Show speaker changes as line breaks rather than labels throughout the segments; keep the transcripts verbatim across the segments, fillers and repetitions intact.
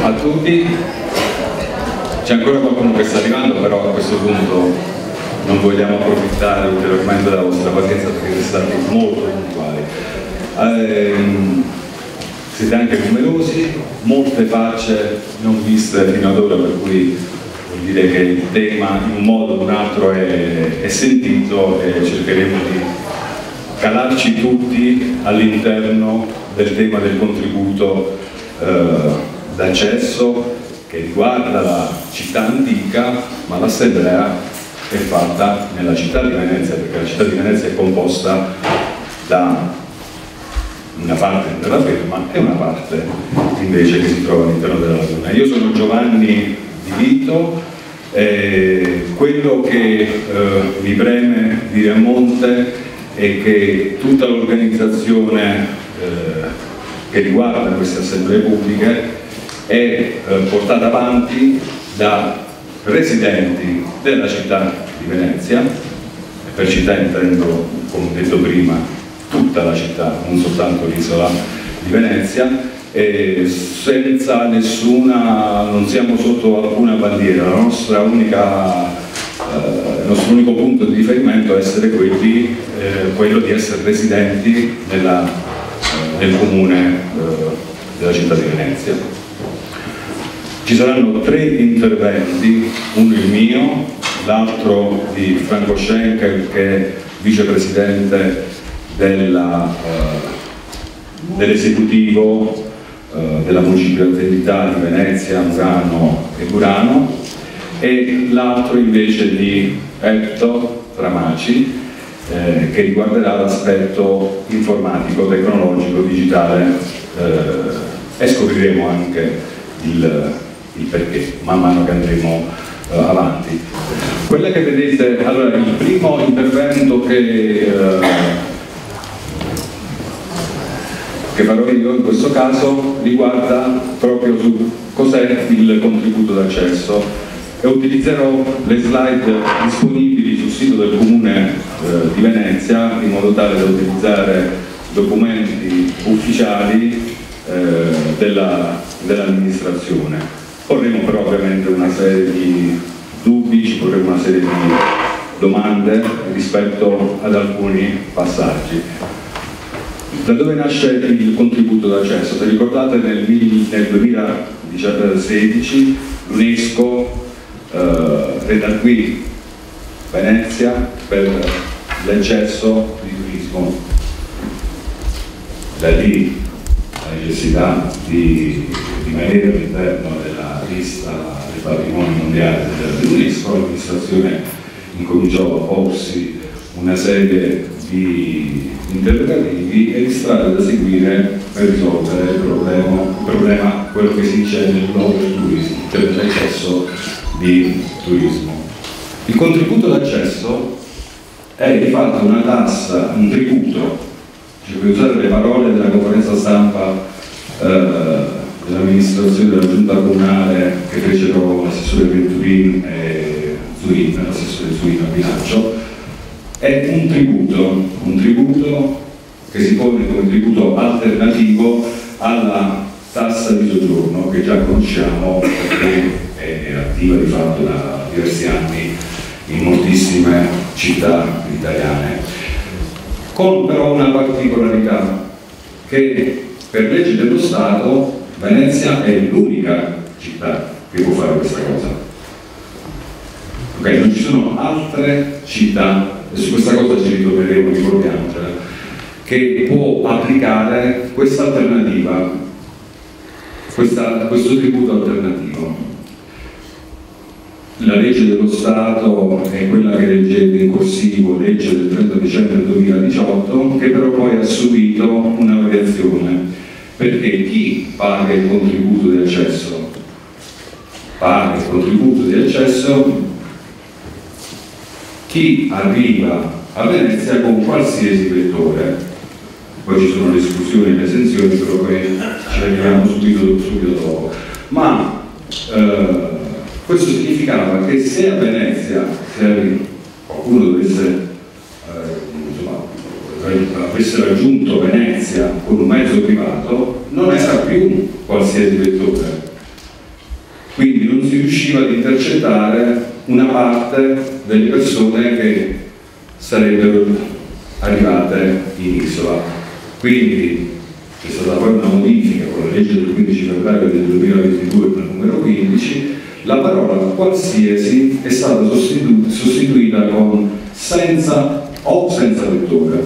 a tutti. C'è ancora qualcuno che sta arrivando, però a questo punto non vogliamo approfittare ulteriormente della vostra pazienza perché siete stati molto puntuali. Ehm, siete anche numerosi, molte facce non viste fino ad ora, per cui vuol dire che il tema in un modo o in un altro è, è sentito e cercheremo di calarci tutti all'interno del tema del contributo eh, d'accesso che riguarda la città antica, ma l'assemblea è fatta nella città di Venezia, perché la città di Venezia è composta da una parte della ferma e una parte invece che si trova all'interno della laguna. Io sono Giovanni Di Vito, e quello che eh, mi preme dire a monte è che tutta l'organizzazione eh, che riguarda queste assemblee pubbliche è eh, portata avanti da residenti della città di Venezia, e per città intendo, come ho detto prima, tutta la città, non soltanto l'isola di Venezia, e senza nessuna, non siamo sotto alcuna bandiera. La nostra unica, eh, il nostro unico punto di riferimento è essere quelli, eh, quello di essere residenti nella, eh, nel comune eh, della città di Venezia. Ci saranno tre interventi, uno il mio, l'altro di Franco Schenkel, che è vicepresidente della, eh, dell'esecutivo eh, della municipalità di Venezia, Murano e Burano, e l'altro invece di Etto Tramaci, eh, che riguarderà l'aspetto informatico, tecnologico, digitale, eh, e scopriremo anche il il perché, man mano che andremo uh, avanti. Quelle che vedete, allora, il primo intervento che, uh, che farò io in questo caso riguarda proprio su cos'è il contributo d'accesso, e utilizzerò le slide disponibili sul sito del Comune uh, di Venezia in modo tale da utilizzare documenti ufficiali uh, della, dell'amministrazione. Porremo però ovviamente una serie di dubbi, ci porremo una serie di domande rispetto ad alcuni passaggi. Da dove nasce il contributo d'accesso? Se ricordate, nel, nel duemilasedici l'UNESCO eh, redarguì Venezia per l'eccesso di turismo. Da lì la necessità di rimanere all'interno della lista dei patrimoni mondiali dell'UNESCO. L'amministrazione incominciò a porsi una serie di interrogativi e di strade da seguire per risolvere il problema, il problema quello che si dice nell'overtourismo, cioè l'eccesso di turismo. Il contributo d'accesso è di fatto una tassa, un tributo, cioè per usare le parole della conferenza stampa eh, dell'amministrazione della giunta comunale che fecero l'assessore Venturin e Zurin, l'assessore Zurin a bilancio, è un tributo, un tributo che si pone come tributo alternativo alla tassa di soggiorno che già conosciamo perché è attiva di fatto da diversi anni in moltissime città italiane, con però una particolarità, che per legge dello Stato Venezia è l'unica città che può fare questa cosa. Ok, non ci sono altre città, e su questa cosa ci ritorneremo, ricordiamocela, che può applicare questa alternativa, questa, questo tributo alternativo. La legge dello Stato è quella che leggete in corsivo, legge del trenta dicembre duemiladiciotto, che però poi ha subito una variazione. Perché chi paga il contributo di accesso? Paga il contributo di accesso chi arriva a Venezia con qualsiasi vettore. Poi ci sono le esclusioni e le esenzioni, però poi ci arriviamo subito, subito dopo. Ma eh, questo significava che se a Venezia, se qualcuno dovesse avesse raggiunto Venezia con un mezzo privato, non era più qualsiasi vettore, intercettare una parte delle persone che sarebbero arrivate in isola. Quindi c'è stata poi una modifica con la legge del quindici febbraio del duemilaventidue, numero quindici, la parola qualsiasi è stata sostitu sostituita con senza o senza lettore.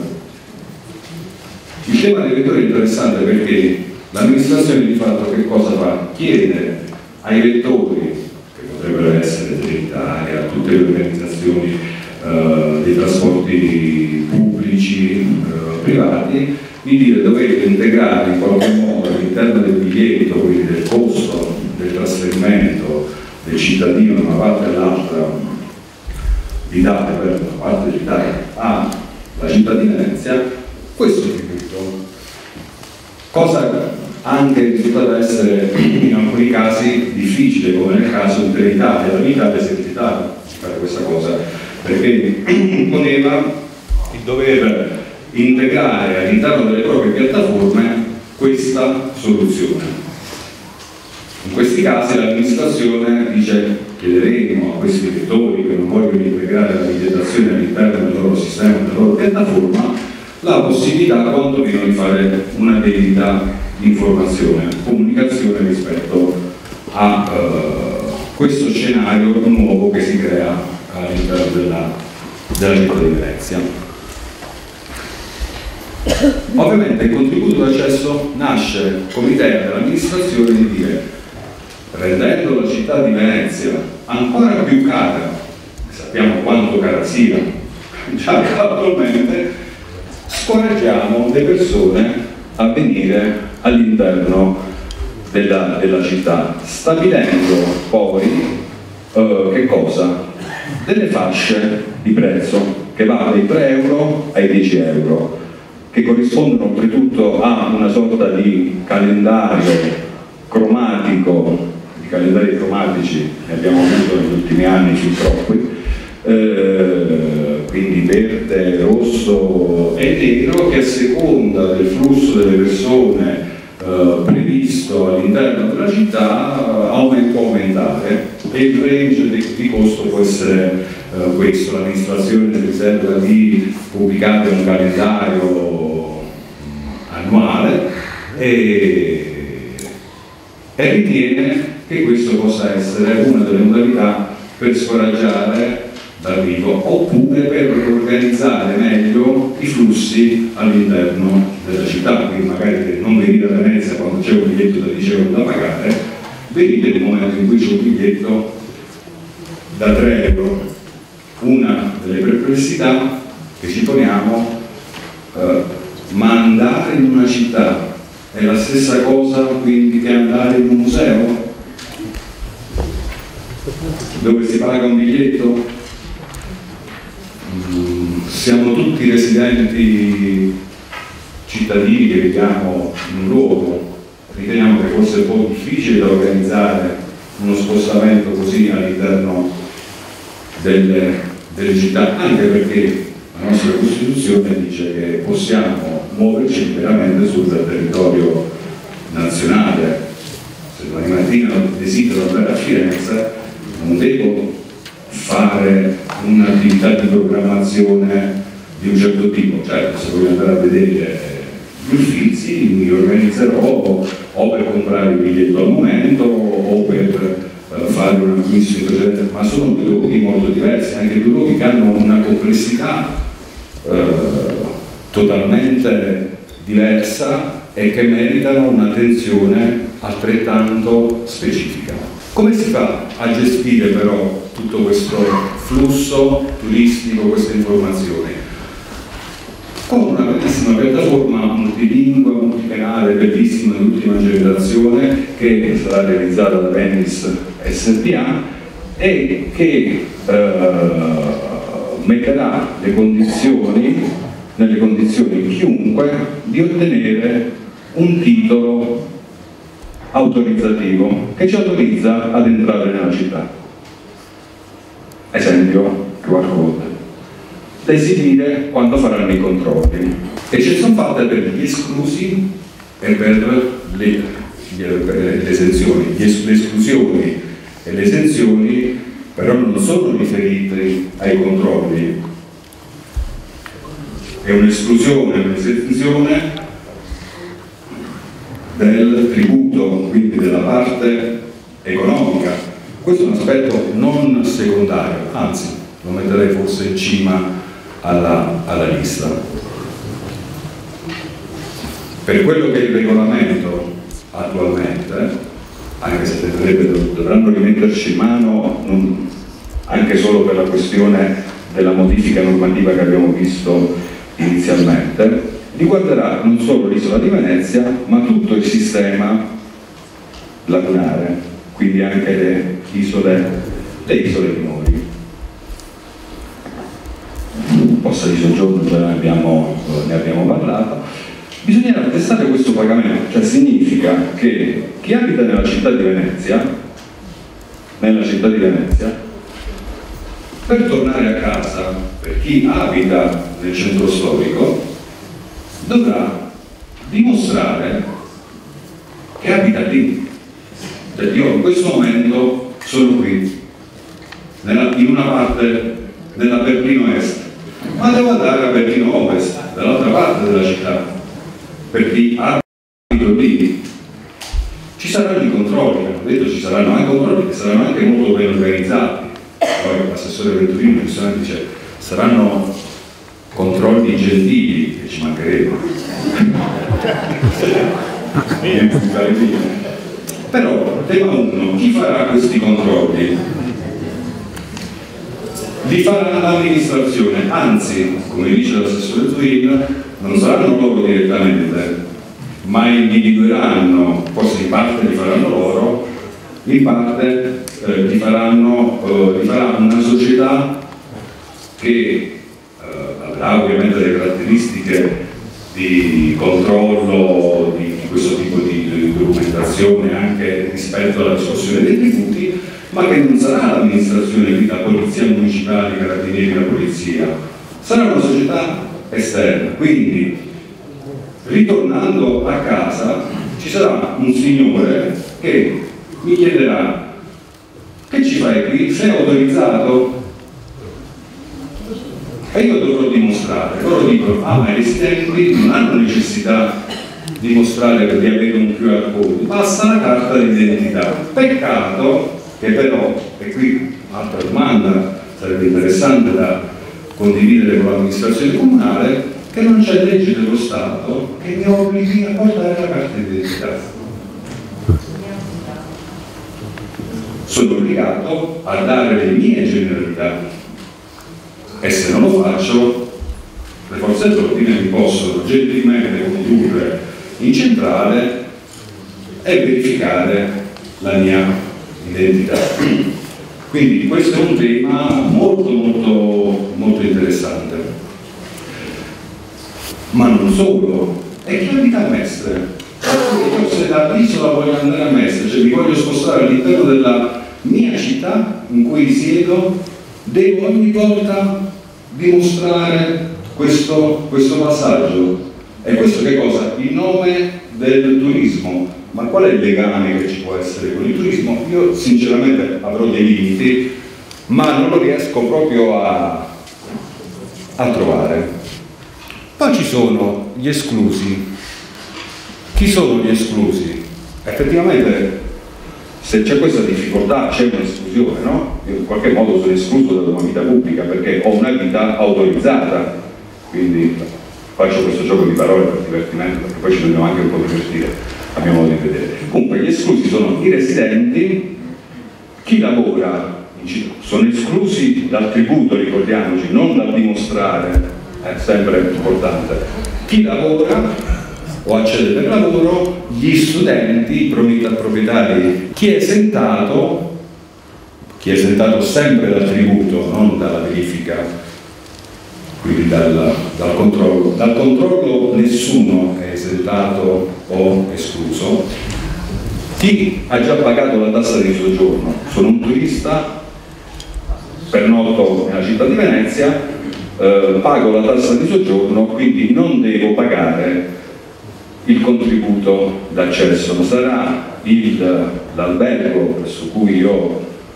Il tema dei lettori è interessante perché l'amministrazione di fatto che cosa fa? Chiede ai lettori, che potrebbero essere Trenitalia, tutte le organizzazioni eh, dei trasporti pubblici, eh, privati, di dire dovete integrare in qualche modo all'interno del biglietto, quindi del costo del trasferimento del cittadino da una parte all'altra, di date per una parte d'Italia alla cittadinanza, questo diritto, cosa anche risultata essere in alcuni casi difficile, come nel caso di Trenitalia. La Trenitalia si è rifiutata di fare questa cosa perché imponeva di dover integrare all'interno delle proprie piattaforme questa soluzione. In questi casi l'amministrazione dice: chiederemo a questi lettori che non vogliono integrare la bigliettazione all'interno del loro sistema, della loro piattaforma, la possibilità quantomeno di fare una debita informazione, comunicazione rispetto a uh, questo scenario nuovo che si crea all'interno della, della città di Venezia. Ovviamente il contributo d'accesso nasce come idea dell'amministrazione di dire: rendendo la città di Venezia ancora più cara, sappiamo quanto cara sia già attualmente, scoraggiamo le persone a venire all'interno della, della città, stabilendo poi eh, che cosa? Delle fasce di prezzo che vanno dai tre euro ai dieci euro, che corrispondono oltretutto a una sorta di calendario cromatico. Di calendari cromatici ne abbiamo avuto negli ultimi anni fin troppi, eh, quindi verde, rosso e nero, che a seconda del flusso delle persone eh, previsto all'interno della città aumenta, può aumentare, e il range di, di costo può essere eh, questo. L'amministrazione si riserva di pubblicare un calendario annuale e, e ritiene che questo possa essere una delle modalità per scoraggiare l'arrivo, oppure per organizzare meglio i flussi all'interno della città. Quindi magari non venire a Venezia quando c'è un biglietto da dieci euro da pagare, venite nel momento in cui c'è un biglietto da tre euro. Una delle perplessità che ci poniamo, eh, ma andare in una città è la stessa cosa quindi che andare in un museo dove si paga un biglietto? Mm, siamo tutti residenti cittadini che viviamo in un luogo, riteniamo che fosse un po' difficile da organizzare uno spostamento così all'interno delle, delle città, anche perché la nostra Costituzione dice che possiamo muoverci liberamente sul territorio nazionale. Se domani mattina desidero andare a Firenze, non devo fare un'attività di programmazione di un certo tipo. Certo, se voglio andare a vedere gli Uffizi mi organizzerò o per comprare il biglietto al momento o per uh, fare un acquisto in precedenza, ma sono due luoghi molto diversi, anche due luoghi che hanno una complessità uh, totalmente diversa e che meritano un'attenzione altrettanto specifica. Come si fa a gestire però tutto questo flusso turistico, queste informazioni? Con una bellissima piattaforma multilingua, multicanale, bellissima di ultima generazione, che sarà realizzata da Venice S P A e che eh, metterà le condizioni, nelle condizioni chiunque di ottenere un titolo autorizzativo che ci autorizza ad entrare nella città. Esempio, Q R code, da esibire quando faranno i controlli. Eccezione fatta per gli esclusi e per le, le, le esenzioni, le esclusioni e le esenzioni però non sono riferiti ai controlli, è un'esclusione, un'esenzione del tributo, quindi della parte economica. Questo è un aspetto non secondario, anzi lo metterei forse in cima alla, alla lista. Per quello che è il regolamento attualmente, anche se dovranno rimetterci in mano non, anche solo per la questione della modifica normativa che abbiamo visto inizialmente, riguarderà non solo l'isola di Venezia ma tutto il sistema lagunare, quindi anche le isole, le isole minori. Posta di soggiorno già ne abbiamo, ne abbiamo parlato. Bisognerà attestare questo pagamento, cioè significa che chi abita nella città di Venezia, nella città di Venezia, per tornare a casa, per chi abita nel centro storico, dovrà dimostrare che abita lì. Cioè io in questo momento sono qui, nella, in una parte della Berlino Est, ma devo andare a Berlino Ovest, dall'altra parte della città. Per chi abita lì ci saranno i controlli, ho detto ci saranno anche controlli che saranno anche molto ben organizzati. Poi l'assessore Venturino giustamente dice saranno controlli gentili, che ci mancherebbero. Però tema uno, chi farà questi controlli? Li farà l'amministrazione, anzi, come dice l'assessore Zuin, non saranno loro direttamente, ma individueranno, forse in parte li faranno loro, in parte eh, li, faranno, eh, li farà una società che eh, avrà ovviamente le caratteristiche di controllo di, di questo tipo di, di documentazione anche rispetto alla riscossione dei tributi, ma che non sarà l'amministrazione di la polizia municipale, i carabinieri, la polizia, sarà una società esterna. Quindi ritornando a casa ci sarà un signore che mi chiederà: che ci fai qui? Sei autorizzato? E io dovrò dimostrare. Loro dicono: ah, ma i residenti non hanno necessità di mostrare di avere un Q R code, basta la carta d'identità. Peccato che però, e qui altra domanda sarebbe interessante da condividere con l'amministrazione comunale, che non c'è legge dello Stato che mi obblighi a portare la carta d'identità. Sono obbligato a dare le mie generalità e se non lo faccio le forze dell'ordine mi possono gentilmente condurre in centrale e verificare la mia identità. Quindi questo è un tema molto molto molto interessante. Ma non solo, è chi abita a Mestre. Io se dall'isola voglio andare a Mestre, cioè mi voglio spostare all'interno della mia città in cui risiedo, devo ogni volta dimostrare questo, questo passaggio. E questo che cosa? In nome del turismo. Ma qual è il legame che ci può essere con il turismo? Io sinceramente avrò dei limiti, ma non lo riesco proprio a, a trovare. Poi ci sono gli esclusi. Chi sono gli esclusi? Effettivamente, se c'è questa difficoltà, c'è un'esclusione, no? Io in qualche modo sono escluso dalla mia vita pubblica perché ho una vita autorizzata, quindi faccio questo gioco di parole per divertimento, perché poi ci dobbiamo anche un po' divertire a mio modo di vedere. Comunque gli esclusi sono i residenti, chi lavora in città, sono esclusi dal tributo, ricordiamoci, non dal dimostrare, è sempre importante, chi lavora o accede per lavoro, gli studenti, i proprietari, chi è esentato, chi è esentato sempre dal tributo, non dalla verifica, quindi dal, dal controllo. Dal controllo nessuno è esentato o escluso. Chi ha già pagato la tassa di soggiorno, sono un turista, pernotto nella città di Venezia, eh, pago la tassa di soggiorno, quindi non devo pagare il contributo d'accesso. Sarà l'albergo presso cui io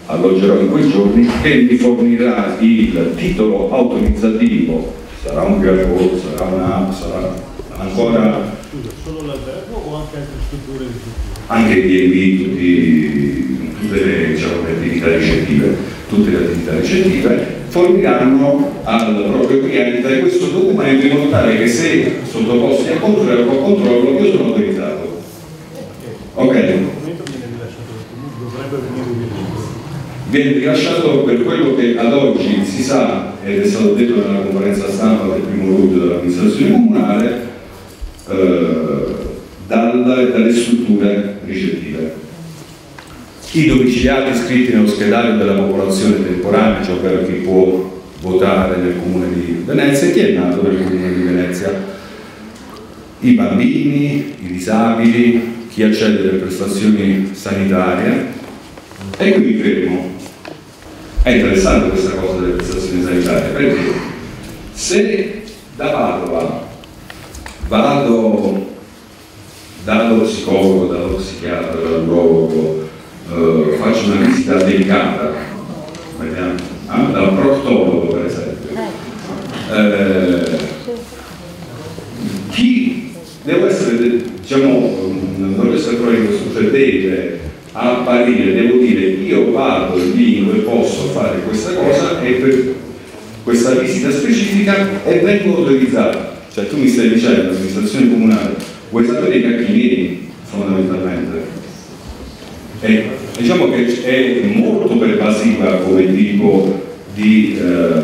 alloggerò in quei giorni, che mi fornirà il titolo autorizzativo, sarà un Q R code, sarà un'app, sarà ancora...
Scusa, solo l'albergo o anche altre strutture di cultura?
Anche i B and B, tutti, tutte le, diciamo, le attività ricettive, tutte le attività ricettive forniranno al proprio cliente questo documento in modo tale che se sottoposti a controllo o controllo io sono autorizzato. Ok?
Il documento viene rilasciato dal comune, dovrebbe venire rilasciato.
Viene rilasciato per quello che ad oggi si sa, ed è stato detto nella conferenza stampa del primo luglio dell'amministrazione comunale, eh, dal, dalle strutture ricettive. I domiciliati iscritti nell'ospedale della popolazione temporanea, cioè ovvero chi può votare nel comune di Venezia, chi è nato nel comune di Venezia, i bambini, i disabili, chi accede alle prestazioni sanitarie. E qui mi fermo. È interessante questa cosa delle prestazioni sanitarie, perché se da Padova vado dallo psicologo, dallo psichiatra, dall'urologo, Uh, faccio una visita delicata, vediamo, ah, dal proctologo per esempio, eh, chi deve essere, diciamo, non deve essere fuori questo, cioè deve apparire, devo dire io vado lì dove posso fare questa cosa e per questa visita specifica e vengo autorizzato. Cioè tu mi stai dicendo, l'amministrazione comunale, vuoi sapere i cacchi miei fondamentalmente? E, diciamo che è molto pervasiva come tipo di eh,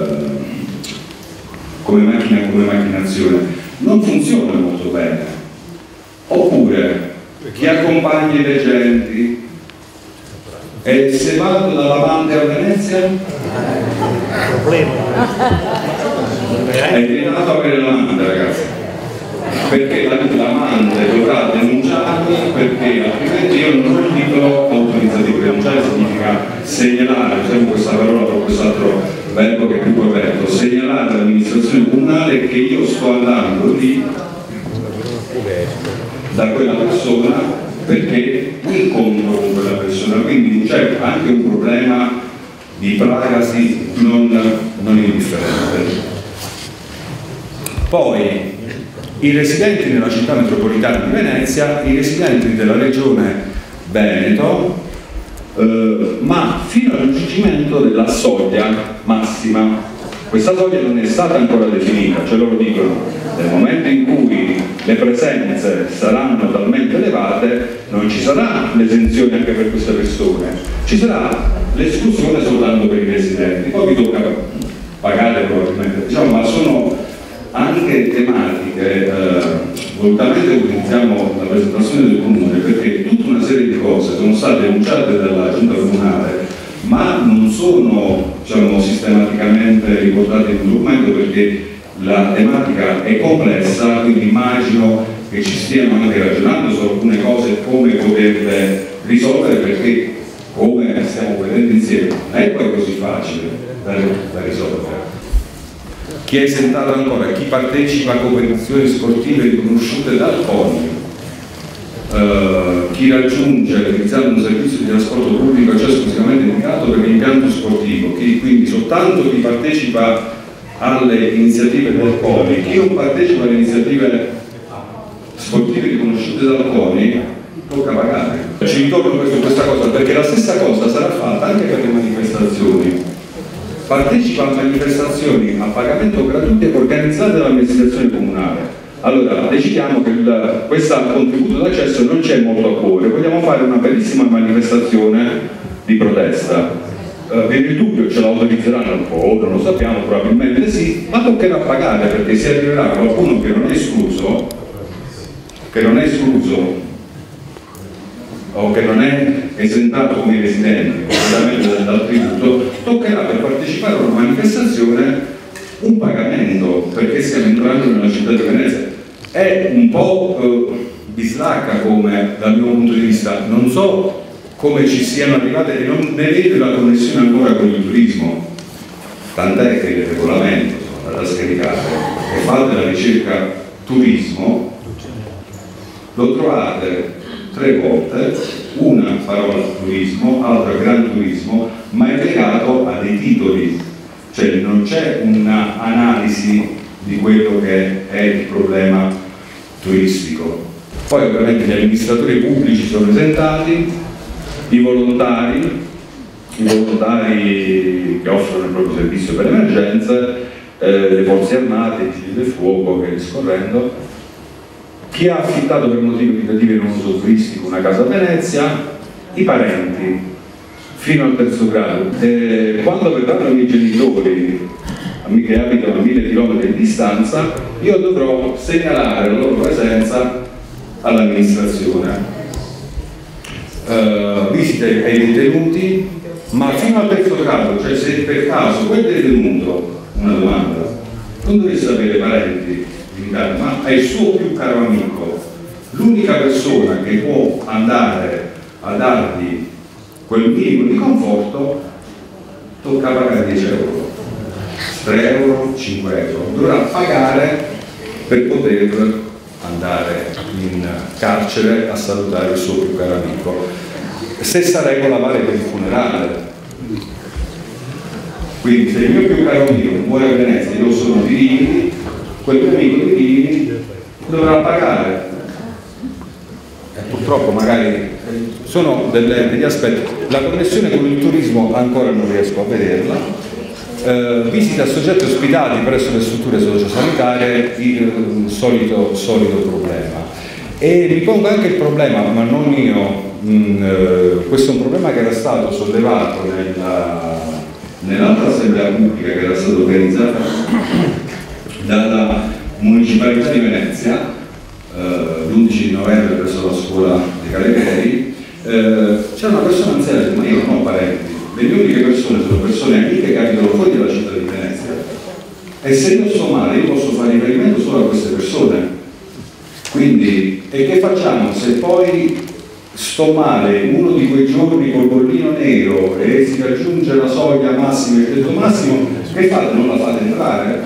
come, macchina, come macchinazione, non funziona molto bene. Oppure chi accompagna i leggenti e se vado da Lavante a Venezia
Problema.
è diventato avere l'amante, ragazzi, perché l'amante dovrà denunciarmi, perché altrimenti io non ho il titolo autorizzativo. Denunciare significa segnalare, usiamo questa parola per quest'altro verbo che è più corretto, segnalare all'amministrazione comunale che io sto andando lì da quella persona perché incontro con quella persona, quindi c'è anche un problema di privacy non, non indifferente. Poi i residenti nella città metropolitana di Venezia, i residenti della regione Veneto, eh, ma fino al raggiungimento della soglia massima. Questa soglia non è stata ancora definita, cioè loro dicono nel momento in cui le presenze saranno talmente elevate non ci sarà l'esenzione anche per queste persone, ci sarà l'esclusione soltanto per i residenti, poi vi tocca pagare probabilmente, diciamo, ma sono anche tematiche, eh, volutamente utilizziamo la presentazione del comune perché tutta una serie di cose sono state denunciate dalla giunta comunale ma non sono, diciamo, sistematicamente riportate in un documento perché la tematica è complessa, quindi immagino che ci stiano anche ragionando su alcune cose come poterle risolvere, perché come stiamo vedendo insieme non è poi così facile da, da risolvere. Chi è esentato ancora? Chi partecipa a competizioni sportive riconosciute dal CONI, uh, chi raggiunge utilizzando un servizio di trasporto pubblico cioè esclusivamente indicato per l'impianto sportivo, chi, quindi soltanto chi partecipa alle iniziative del CONI, chi non partecipa alle iniziative sportive riconosciute dal CONI tocca pagare. Ci ritorno questo, questa cosa perché la stessa cosa sarà fatta anche per le manifestazioni. Partecipa a manifestazioni a pagamento gratuito organizzate dall'amministrazione comunale. Allora decidiamo che il, questo contributo d'accesso non c'è molto a cuore, vogliamo fare una bellissima manifestazione di protesta. Uh, per il dubbio ce l'autorizzeranno un po', non lo sappiamo, probabilmente sì, ma toccherà pagare perché si arriverà qualcuno che non è escluso, che non è escluso o che non è esentato come i residenti completamente dal tributo, toccherà per partecipare a una manifestazione un pagamento perché stiamo entrando nella città di Venezia. È un po' eh, bislacca come dal mio punto di vista, non so come ci siano arrivate e non ne vedo la connessione ancora con il turismo, tant'è che il regolamento, sono andate a scaricare e fate la ricerca turismo, lo trovate tre volte, una parola turismo, altra gran turismo, ma è legato a dei titoli, cioè non c'è un'analisi di quello che è il problema turistico. Poi ovviamente gli amministratori pubblici sono esentati, i volontari, i volontari che offrono il proprio servizio per emergenze, eh, le forze armate, i vigili del fuoco e discorrendo, chi ha affittato per motivi abitativi e non uso turistico una casa a Venezia, i parenti fino al terzo grado. E quando verranno i miei genitori, a me che abitano a mille chilometri di distanza, io dovrò segnalare la loro presenza all'amministrazione. Uh, visite ai detenuti, ma fino al terzo grado, cioè se per caso quel detenuto, una domanda, non dovesse avere parenti in Italia, ma è il suo più caro amico, l'unica persona che può andare a dargli quel minimo di conforto, tocca pagare dieci euro, tre euro, cinque euro, dovrà pagare per poter andare in carcere a salutare il suo più caro amico. Stessa regola vale per il funerale. Quindi se il mio più caro amico muore a Venezia e io sono di Rimini, quel mio amico di Rimini dovrà pagare. E purtroppo magari sono delle, degli aspetti. La connessione con il turismo ancora non riesco a vederla. Uh, visite a soggetti ospitati presso le strutture sociosanitarie, il solito, solito problema. E mi pongo anche il problema, ma non io, mh, uh, questo è un problema che era stato sollevato nell'altra assemblea pubblica che era stata organizzata dalla Municipalità di Venezia uh, l'undici novembre presso la scuola dei Calegari. Uh, c'era una persona anziana che ma io non ho parenti. Le mie uniche persone sono persone amiche che abitano fuori dalla città di Venezia e se io sto male io posso fare riferimento solo a queste persone. Quindi, e che facciamo se poi sto male uno di quei giorni col bollino nero e si raggiunge la soglia massima e il tetto massimo, che fate? Non la fate entrare?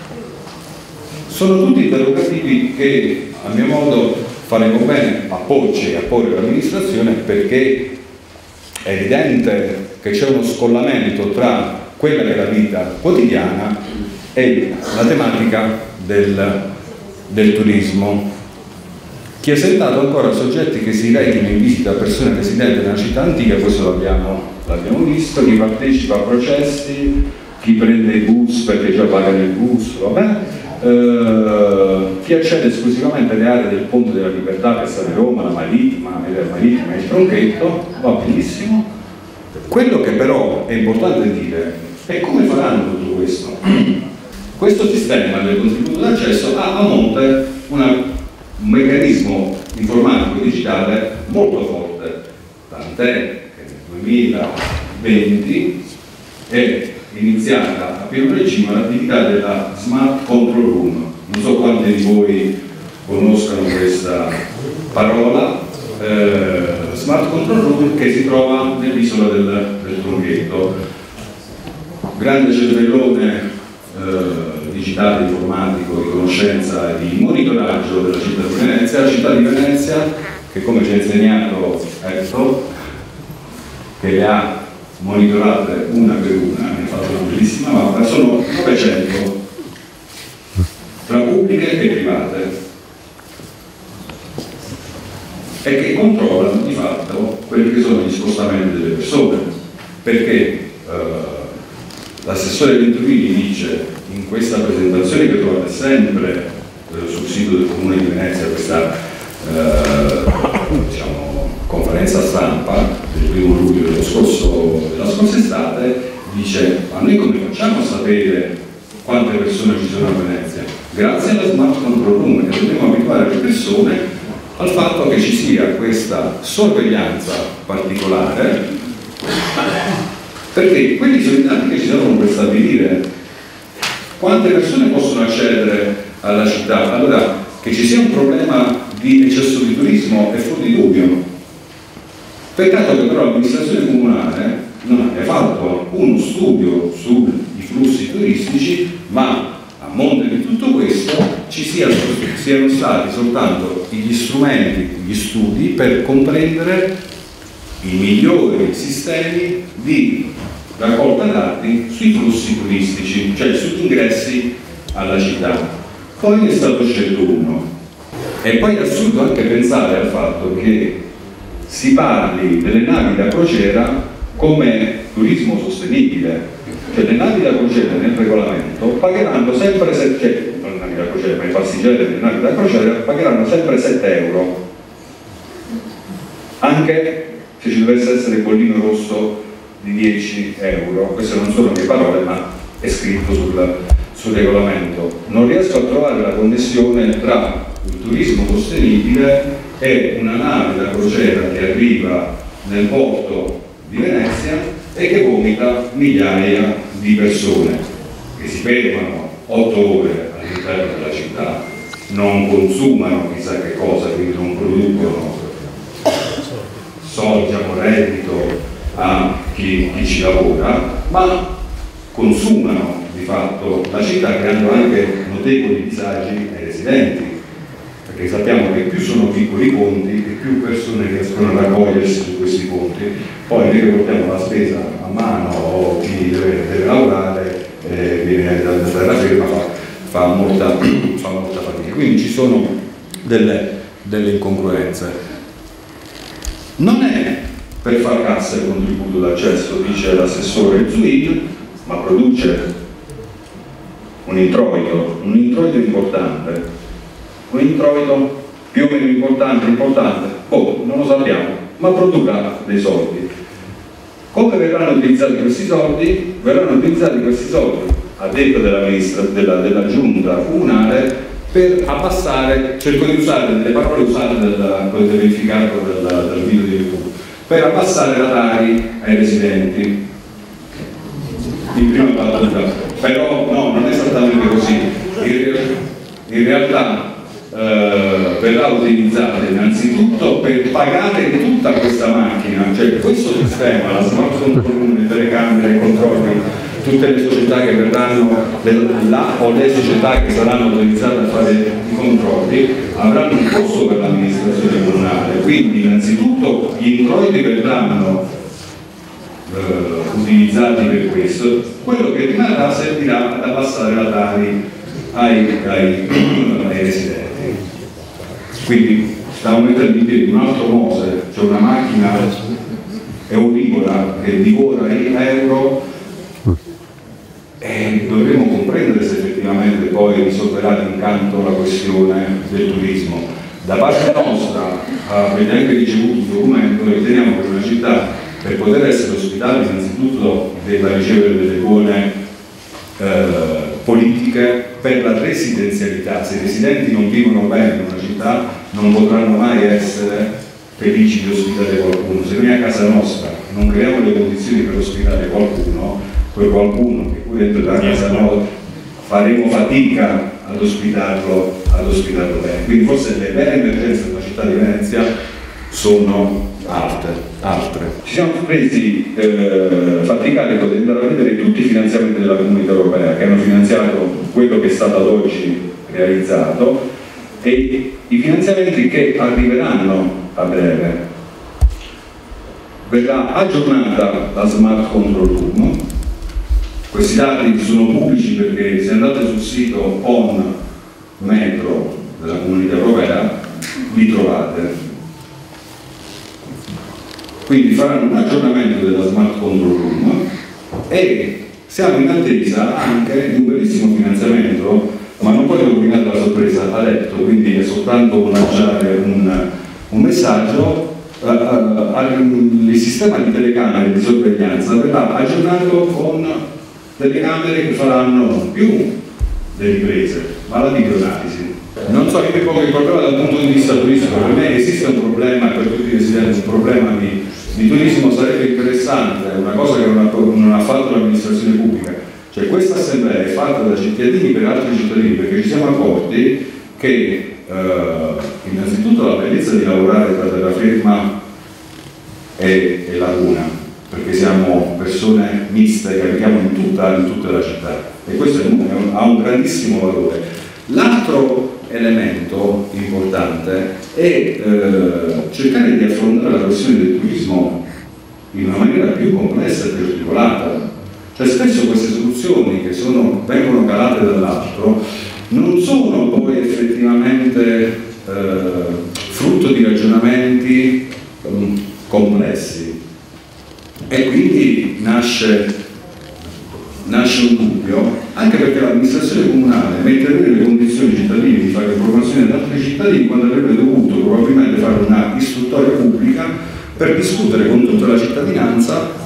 Sono tutti interrogativi che a mio modo faremo bene a porci e a porre l'amministrazione, perché è evidente che c'è uno scollamento tra quella che è la vita quotidiana e la tematica del, del turismo. Chi è sentato ancora soggetti che si recano in visita a persone residenti nella città antica, questo l'abbiamo, l'abbiamo visto, chi partecipa a processi, chi prende i bus perché già pagano il bus, vabbè. Uh, chi accede esclusivamente alle aree del Ponte della Libertà per stare a Roma, la Marittima, la Marittima e il Tronchetto, va benissimo. Quello che però è importante dire è come faranno tutto questo. Questo sistema del contributo d'accesso ha a monte una, un meccanismo informatico digitale molto forte, tant'è che nel duemilaventi è iniziata a pieno regime l'attività della Smart Control Room. Non so quanti di voi conoscano questa parola, eh, Smart Control Room, che si trova nell'isola del, del Tronchetto. Grande cervellone eh, digitale, informatico, di conoscenza e di monitoraggio della città di Venezia, la città di Venezia che, come ci ha insegnato Erto, che le ha monitorate una per una, ne ha fatto una bellissima mappa, sono novecento tra pubbliche e private e che controllano di fatto quelli che sono gli spostamenti delle persone, perché eh, l'assessore Venturini dice in questa presentazione che trovate sempre eh, sul sito del Comune di Venezia, questa eh, diciamo, conferenza stampa del primo luglio dello scorso, della scorsa estate, dice: ma noi come facciamo a sapere quante persone ci sono a Venezia? Grazie alla Smart Control Room, che dobbiamo abituare le persone al fatto che ci sia questa sorveglianza particolare, perché quelli sono i dati che ci servono per stabilire quante persone possono accedere alla città. Allora, che ci sia un problema di eccesso di turismo è fuori di dubbio. Peccato che però l'amministrazione comunale non abbia fatto uno studio sui flussi turistici, ma a monte di tutto questo ci siano, siano stati soltanto i gli strumenti, gli studi per comprendere i migliori sistemi di raccolta dati sui flussi turistici, cioè sugli ingressi alla città. Poi è stato scelto uno. E poi è assurdo anche pensare al fatto che si parli delle navi da crociera come turismo sostenibile. Cioè le navi da crociera nel regolamento pagheranno sempre sette, non le navi da crociera, ma i passeggeri delle navi da crociera pagheranno sempre sette euro. Anche se ci dovesse essere il bollino rosso di dieci euro, queste non sono mie parole, ma è scritto sul, sul regolamento. Non riesco a trovare la connessione tra il turismo sostenibile e una nave da crociera che arriva nel porto di Venezia e che vomita migliaia di persone che si fermano otto ore all'interno della città, non consumano chissà che cosa, quindi non producono soldi, diciamo, reddito a chi, chi ci lavora, ma consumano di fatto la città, creando anche notevoli disagi ai residenti, perché sappiamo che più sono piccoli i ponti e più persone riescono a raccogliersi su questi ponti. Poi noi che portiamo la spesa a mano o chi deve, deve lavorare eh, viene da terraferma, fa, fa, molta, fa molta fatica. Quindi ci sono delle, delle incongruenze. Non è per far cassa il contributo d'accesso, dice l'assessore Zuin, ma produce un introito, un introito importante, un introito più o meno importante, importante, oh, non lo sappiamo, ma produrrà dei soldi. Come verranno utilizzati questi soldi? Verranno utilizzati questi soldi, a detto della, della, della giunta comunale, per abbassare, cerco di usare delle parole usate, dal, potete verificarlo dal, dal video di YouTube, per abbassare la Tari ai residenti. In prima battuta, però no, non è esattamente così. In, in realtà eh, verrà utilizzata innanzitutto per pagare tutta questa macchina, cioè questo sistema, la smart control, le telecamere, i controlli, tutte le società che verranno là o le società che saranno autorizzate a fare i controlli avranno un costo per l'amministrazione comunale, quindi innanzitutto gli introiti verranno Uh, utilizzati per questo, quello che rimarrà servirà ad abbassare la Tari ai, ai, ai residenti. Quindi stiamo mettendo in piedi un altro Mose, cioè una macchina eurivola che divora gli euro, e dovremo comprendere se effettivamente poi risolverà d'incanto la questione del turismo. Da parte nostra, avete anche ricevuto un documento, riteniamo che una città, per poter essere ospitati, innanzitutto debba ricevere delle buone eh, politiche per la residenzialità. Se i residenti non vivono bene in una città non potranno mai essere felici di ospitare qualcuno. Se noi a casa nostra non creiamo le condizioni per ospitare qualcuno, quel qualcuno che pure dentro la casa nostra faremo fatica ad ospitarlo, ad ospitarlo bene. Quindi forse le vere emergenze della città di Venezia sono altre. altre. Ci siamo presi eh, fatti carico di andare a vedere tutti i finanziamenti della Comunità Europea che hanno finanziato quello che è stato ad oggi realizzato e i finanziamenti che arriveranno a breve. Verrà aggiornata la Smart Control Room. Questi dati sono pubblici perché se andate sul sito On Metro della Comunità Europea li trovate. Quindi faranno un aggiornamento della Smart Control Room e siamo in attesa anche di un bellissimo finanziamento, ma non voglio rovinare la sorpresa a letto, quindi è soltanto lanciare un, un messaggio. Uh, uh, il sistema di telecamere di sorveglianza verrà aggiornato con telecamere che faranno non più le riprese, ma la videoanalisi. Non so, io mi pongo il problema dal punto di vista turistico, per me esiste un problema, per tutti i residenti, un problema di, di turismo sarebbe interessante, una cosa che non ha, non ha fatto l'amministrazione pubblica, cioè questa assemblea è fatta da cittadini per altri cittadini, perché ci siamo accorti che eh, innanzitutto la bellezza di lavorare tra terraferma e, e laguna, perché siamo persone miste che abitiamo in tutta, in tutta la città e questo è un, è un, ha un grandissimo valore. L'altro elemento importante è eh, cercare di affrontare la questione del turismo in una maniera più complessa e più articolata. Cioè spesso queste soluzioni che sono, vengono calate dall'altro non sono poi effettivamente eh, frutto di ragionamenti um, complessi, e quindi nasce, nasce un dubbio, anche perché l'amministrazione comunale mette nelle condizioni ai cittadini di fare informazioni ad altri cittadini quando avrebbe dovuto probabilmente fare una istruttoria pubblica per discutere con tutta la cittadinanza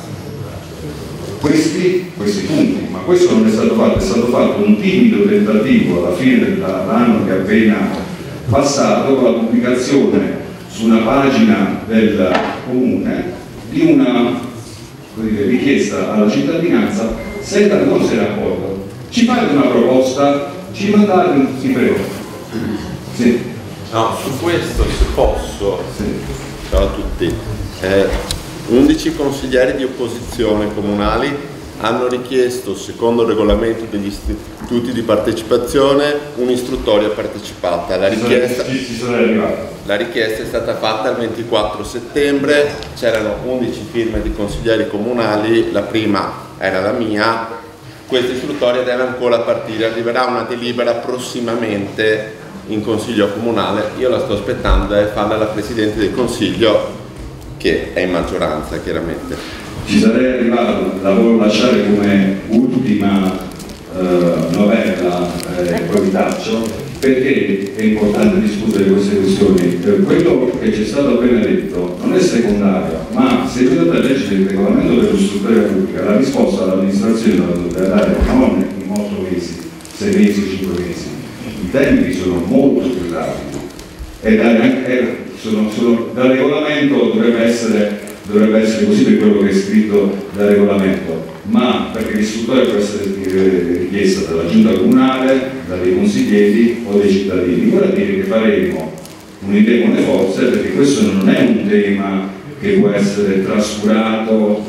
Questi, questi punti, ma questo non è stato fatto, è stato fatto un timido tentativo alla fine dell'anno che è appena passato con la pubblicazione su una pagina del comune di una dire, richiesta alla cittadinanza senza non se ne accorga. Ci fate una proposta, ci mandate, si prego. Sì.
No, su questo se posso,
sì.
Ciao a tutti. Eh, undici consiglieri di opposizione comunali hanno richiesto, secondo il regolamento degli istituti di partecipazione, un'istruttoria partecipata. La richiesta, la richiesta è stata fatta il ventiquattro settembre, c'erano undici firme di consiglieri comunali, la prima era la mia. Questa istruttoria deve ancora partire, arriverà una delibera prossimamente in consiglio comunale, io la sto aspettando e farla alla Presidente del Consiglio, che è in maggioranza chiaramente.
Ci sarei arrivato, la voglio lasciare come ultima eh, novella, eh, poi taccio, perché è importante discutere queste questioni. Eh, quello che ci è stato appena detto non è secondario, ma se andate a leggere il regolamento dell'istruttoria pubblica, la risposta all'amministrazione la dovete dare non in otto mesi, sei mesi, cinque mesi. I tempi sono molto più rapidi e dare anche Sono, sono, dal regolamento dovrebbe essere, dovrebbe essere così per quello che è scritto dal regolamento, ma perché l'istruttoria può essere richiesta dalla giunta comunale, dai consiglieri o dai cittadini. Vuol dire che faremo un'idea con le forze, perché questo non è un tema che può essere trascurato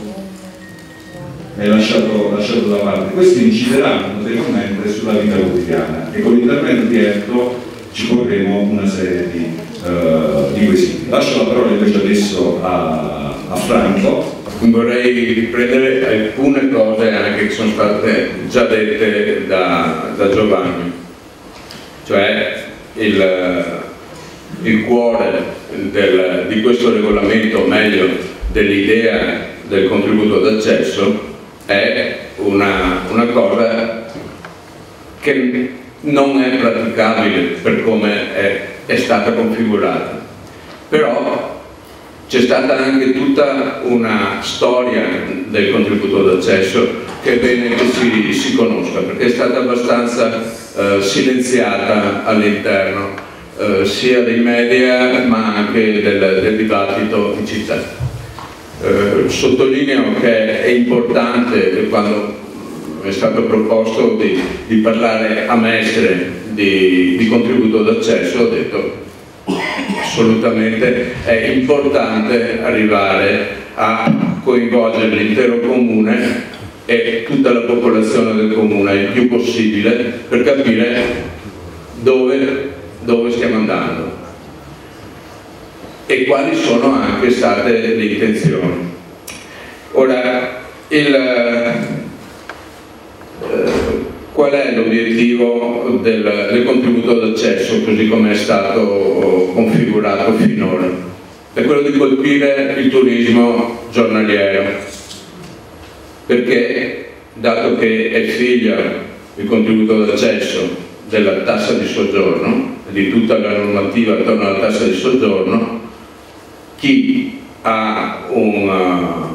e lasciato, lasciato da parte. Questo inciderà notevolmente sulla vita quotidiana e con l'intervento diretto ci porremo una serie di Uh, di quesiti. Lascio la parola invece adesso a, a Franco.
Vorrei riprendere alcune cose anche che sono state già dette da, da Giovanni, cioè il, il cuore del, di questo regolamento, o meglio dell'idea del contributo d'accesso, è una, una cosa che non è praticabile per come è è stata configurata, però c'è stata anche tutta una storia del contributo d'accesso che è bene che si, si conosca, perché è stata abbastanza eh, silenziata all'interno eh, sia dei media ma anche del, del dibattito in città. Eh, sottolineo che è importante quando è stato proposto di, di parlare a Mestre Di, di contributo d'accesso, ho detto assolutamente è importante arrivare a coinvolgere l'intero comune e tutta la popolazione del comune il più possibile per capire dove, dove stiamo andando e quali sono anche state le intenzioni. Ora, il eh, qual è l'obiettivo del, del contributo d'accesso così come è stato configurato finora? È quello di colpire il turismo giornaliero, perché dato che è figlio il contributo d'accesso della tassa di soggiorno e di tutta la normativa attorno alla tassa di soggiorno, chi ha un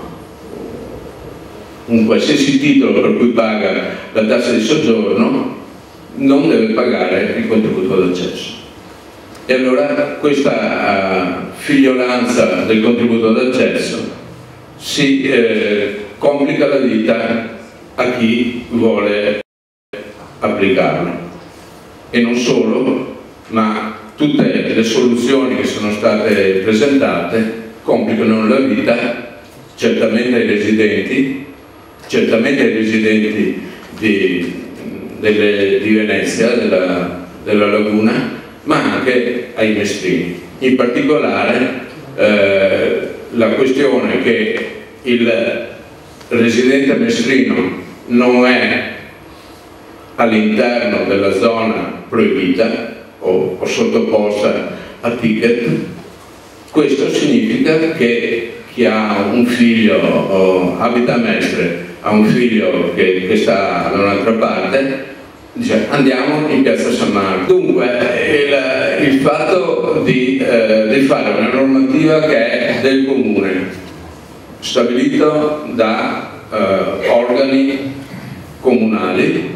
un qualsiasi titolo per cui paga la tassa di soggiorno non deve pagare il contributo d'accesso. E allora questa uh, figliolanza del contributo d'accesso si eh, complica la vita a chi vuole applicarlo. E non solo, ma tutte le soluzioni che sono state presentate complicano la vita certamente ai residenti, certamente ai residenti di, delle, di Venezia, della, della laguna, ma anche ai mestrini. In particolare eh, la questione che il residente mestrino non è all'interno della zona proibita o, o sottoposta a ticket. Questo significa che chi ha un figlio o abita a Mestre, ha un figlio che, che sta da un'altra parte, dice andiamo in piazza San Marco. Dunque il, il fatto di, eh, di fare una normativa che è del comune, stabilito da eh, organi comunali,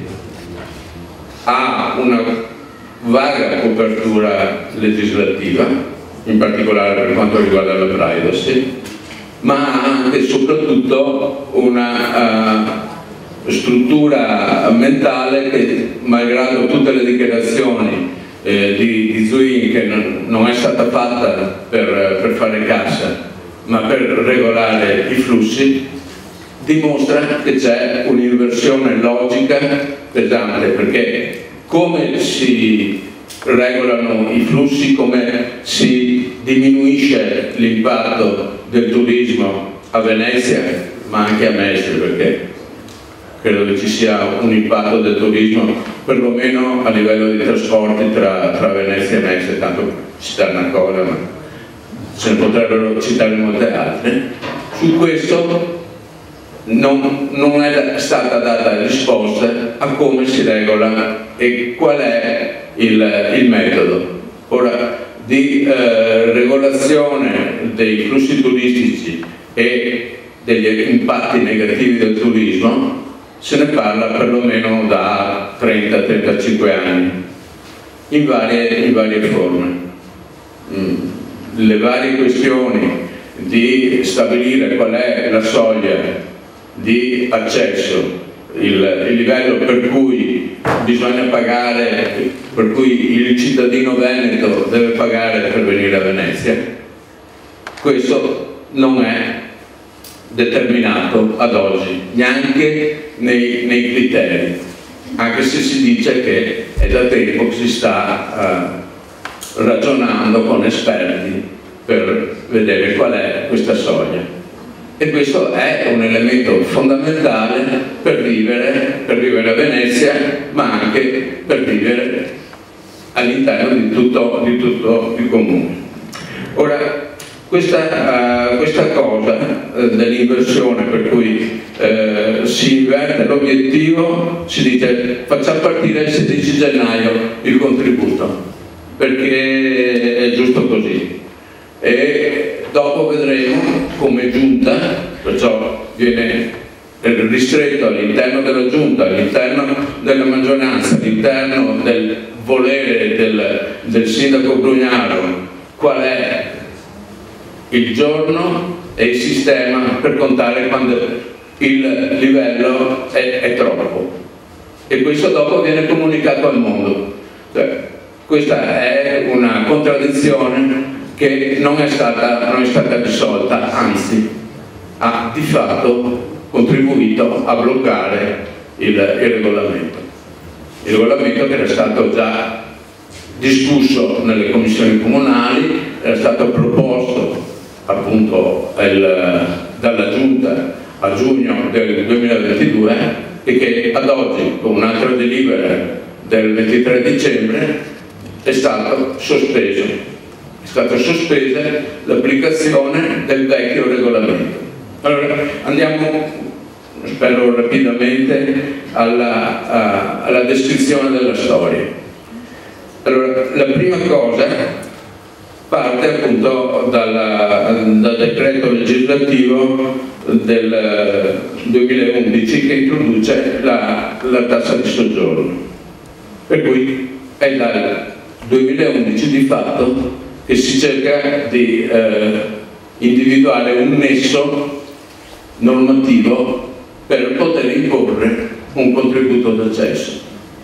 ha una vaga copertura legislativa, in particolare per quanto riguarda la privacy, ma ha anche e soprattutto una uh, struttura mentale che, malgrado tutte le dichiarazioni eh, di, di Zuin, che non, non è stata fatta per, per fare cassa ma per regolare i flussi, dimostra che c'è un'inversione logica pesante, perché come si regolano i flussi, come si diminuisce l'impatto del turismo a Venezia, ma anche a Mestre, perché credo che ci sia un impatto del turismo perlomeno a livello di trasporti tra, tra Venezia e Mestre, tanto citare una cosa, ma se ne potrebbero citare molte altre. Su questo non, non è stata data risposta a come si regola e qual è il, il metodo. Ora, di eh, regolazione dei flussi turistici e degli impatti negativi del turismo se ne parla perlomeno da trenta trentacinque anni, in varie, in varie forme. Mm. Le varie questioni di stabilire qual è la soglia di accesso, il, il livello per cui bisogna pagare, per cui il cittadino veneto deve pagare per venire a Venezia, questo non è determinato ad oggi, neanche nei, nei criteri, anche se si dice che è da tempo che si sta uh, ragionando con esperti per vedere qual è questa soglia. E questo è un elemento fondamentale per vivere, per vivere a Venezia, ma anche per vivere all'interno di tutto, di tutto il comune. Ora, questa, uh, questa cosa uh, dell'inversione, per cui uh, si inverte l'obiettivo, si dice facciamo partire il sedici gennaio il contributo, perché è giusto così. E dopo vedremo come giunta, perciò viene ristretto all'interno della giunta, all'interno della maggioranza, all'interno del volere del, del sindaco Brugnaro, qual è il giorno e il sistema per contare quando il livello è, è troppo. E questo dopo viene comunicato al mondo. Cioè, questa è una contraddizione che non è stata, non è stata risolta, anzi ha di fatto contribuito a bloccare il, il regolamento. Il regolamento che era stato già discusso nelle commissioni comunali, era stato proposto appunto il, dalla Giunta a giugno del duemilaventidue e che ad oggi, con un'altra delibera del ventitré dicembre, è stato sospeso. È stata sospesa l'applicazione del vecchio regolamento. Allora andiamo, spero rapidamente, alla, a, alla descrizione della storia. Allora, la prima cosa parte appunto dalla, dal decreto legislativo del duemilaundici che introduce la, la tassa di soggiorno. Per cui è dal duemilaundici di fatto che si cerca di eh, individuare un nesso normativo per poter imporre un contributo d'accesso.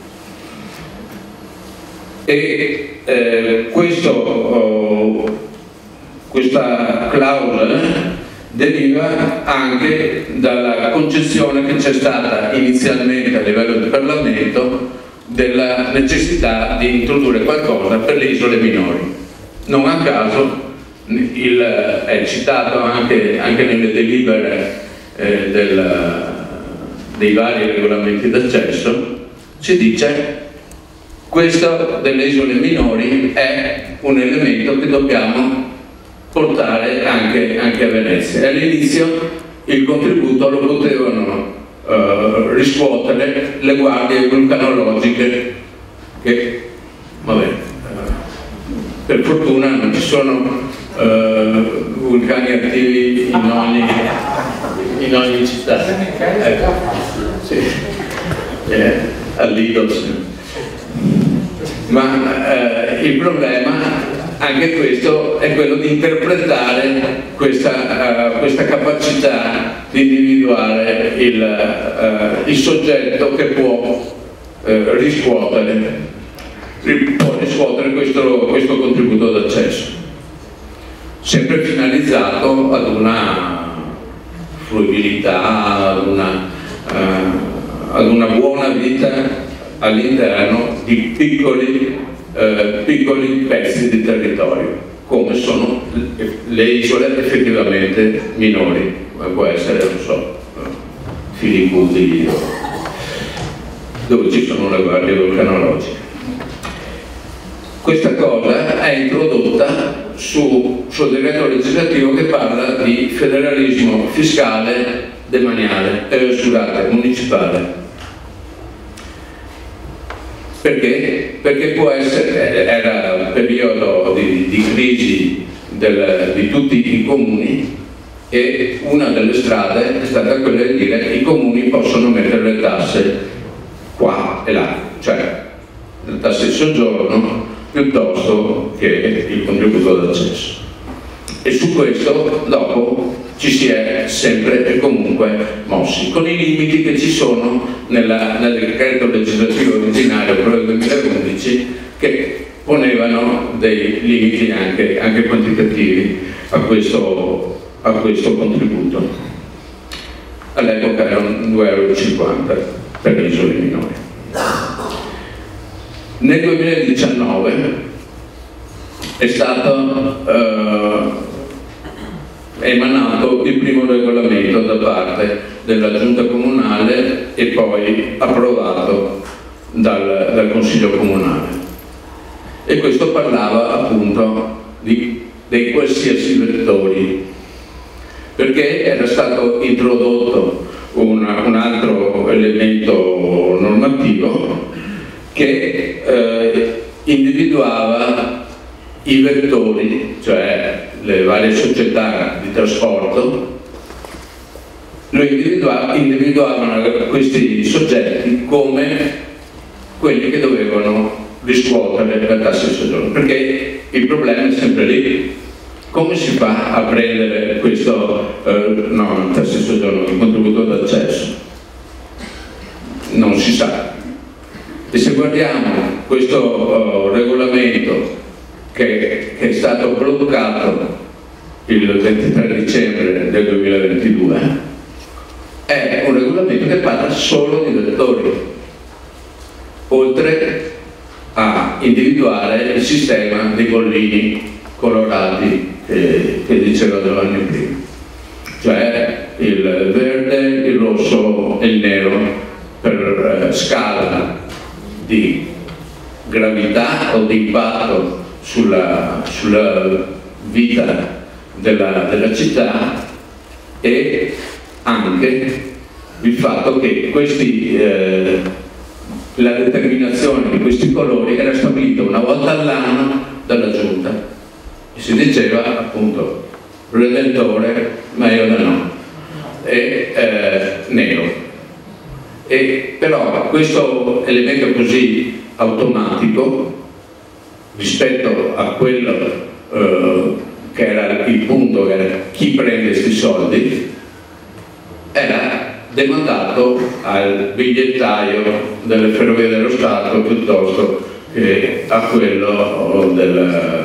E eh, questo, oh, questa clausola deriva anche dalla concezione che c'è stata inizialmente a livello del Parlamento della necessità di introdurre qualcosa per le isole minori. Non a caso il, è citato anche, anche nelle delibere eh, del, dei vari regolamenti d'accesso, si dice questo delle isole minori è un elemento che dobbiamo portare anche, anche a Venezia. All'inizio il contributo lo potevano uh, riscuotere le guardie vulcanologiche che, vabbè, uh, per fortuna non ci sono uh, vulcani attivi in ogni, in ogni città. Eh, sì. eh, all'Idos. Ma eh, il problema, anche questo, è quello di interpretare questa, uh, questa capacità di individuare il, uh, il soggetto che può uh, riscuotere, può riscuotere questo, questo contributo d'accesso, sempre finalizzato ad una fruibilità, ad una, uh, ad una buona vita all'interno di piccoli, eh, piccoli pezzi di territorio, come sono le isole effettivamente minori, come può essere, non so, Filicudi, dove ci sono le guardie vulcanologiche. Questa cosa è introdotta su, sul decreto legislativo che parla di federalismo fiscale demaniale, eh, scusate, municipale. Perché? Perché può essere, era un periodo di, di crisi del, di tutti i comuni, e una delle strade è stata quella di dire che i comuni possono mettere le tasse qua e là, cioè le tasse di soggiorno piuttosto che il contributo d'accesso. E su questo dopo ci si è sempre e comunque mossi, con i limiti che ci sono nella, nel decreto legislativo originario per il duemilaundici, che ponevano dei limiti anche, anche quantitativi a questo, a questo contributo. All'epoca erano due euro e cinquanta per le isole minori. Nel duemiladiciannove è stato eh, emanato il primo regolamento da parte della giunta comunale e poi approvato dal, dal consiglio comunale, e questo parlava appunto di, dei qualsiasi vettori, perché era stato introdotto un, un altro elemento normativo che eh, individuava i vettori, cioè le varie società di trasporto, lo individua individuavano questi soggetti come quelli che dovevano riscuotere la tassa di soggiorno, perché il problema è sempre lì: come si fa a prendere questo, eh, no, la tassa di soggiorno, il contributo d'accesso? Non si sa. E se guardiamo questo uh, regolamento che, che è stato bloccato il ventitré dicembre del duemilaventidue, è un regolamento che parla solo di vettori, oltre a individuare il sistema dei bollini colorati che, che diceva Giovanni prima, cioè il verde, il rosso e il nero per eh, scala di gravità o di impatto sulla, sulla vita della, della città, e anche il fatto che questi, eh, la determinazione di questi colori era stabilita una volta all'anno dalla giunta, e si diceva appunto redentore, meglio da no, e eh, nero. E però questo elemento così automatico rispetto a quello eh, che era il punto, che era chi prende questi soldi, era demandato al bigliettaio delle Ferrovie dello Stato piuttosto che a quello del,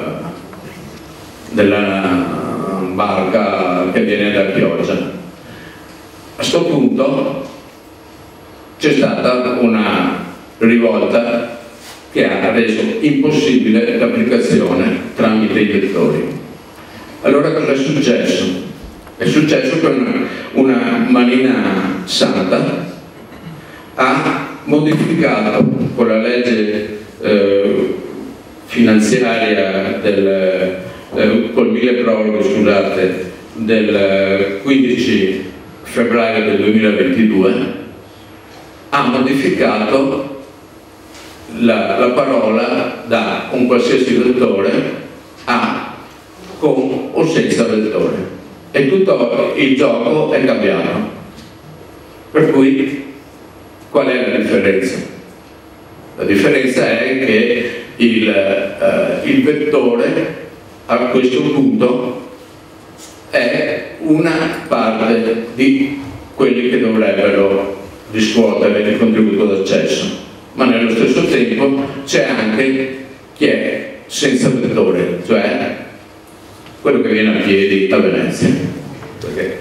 della barca che viene da Chioggia. A questo punto c'è stata una rivolta che ha reso impossibile l'applicazione tramite i lettori. Allora cosa è successo? È successo che una, una manina santa ha modificato con la legge eh, finanziaria del, eh, col mille proroghe, scusate, del quindici febbraio del duemilaventidue, ha modificato la, la parola da un qualsiasi vettore a con o senza vettore, e tutto il gioco è cambiato. Per cui qual è la differenza? La differenza è che il, eh, il vettore a questo punto è una parte di quelli che dovrebbero riscuotere il contributo d'accesso, ma nello stesso tempo c'è anche chi è senza vettore, cioè quello che viene a piedi a Venezia. Perché?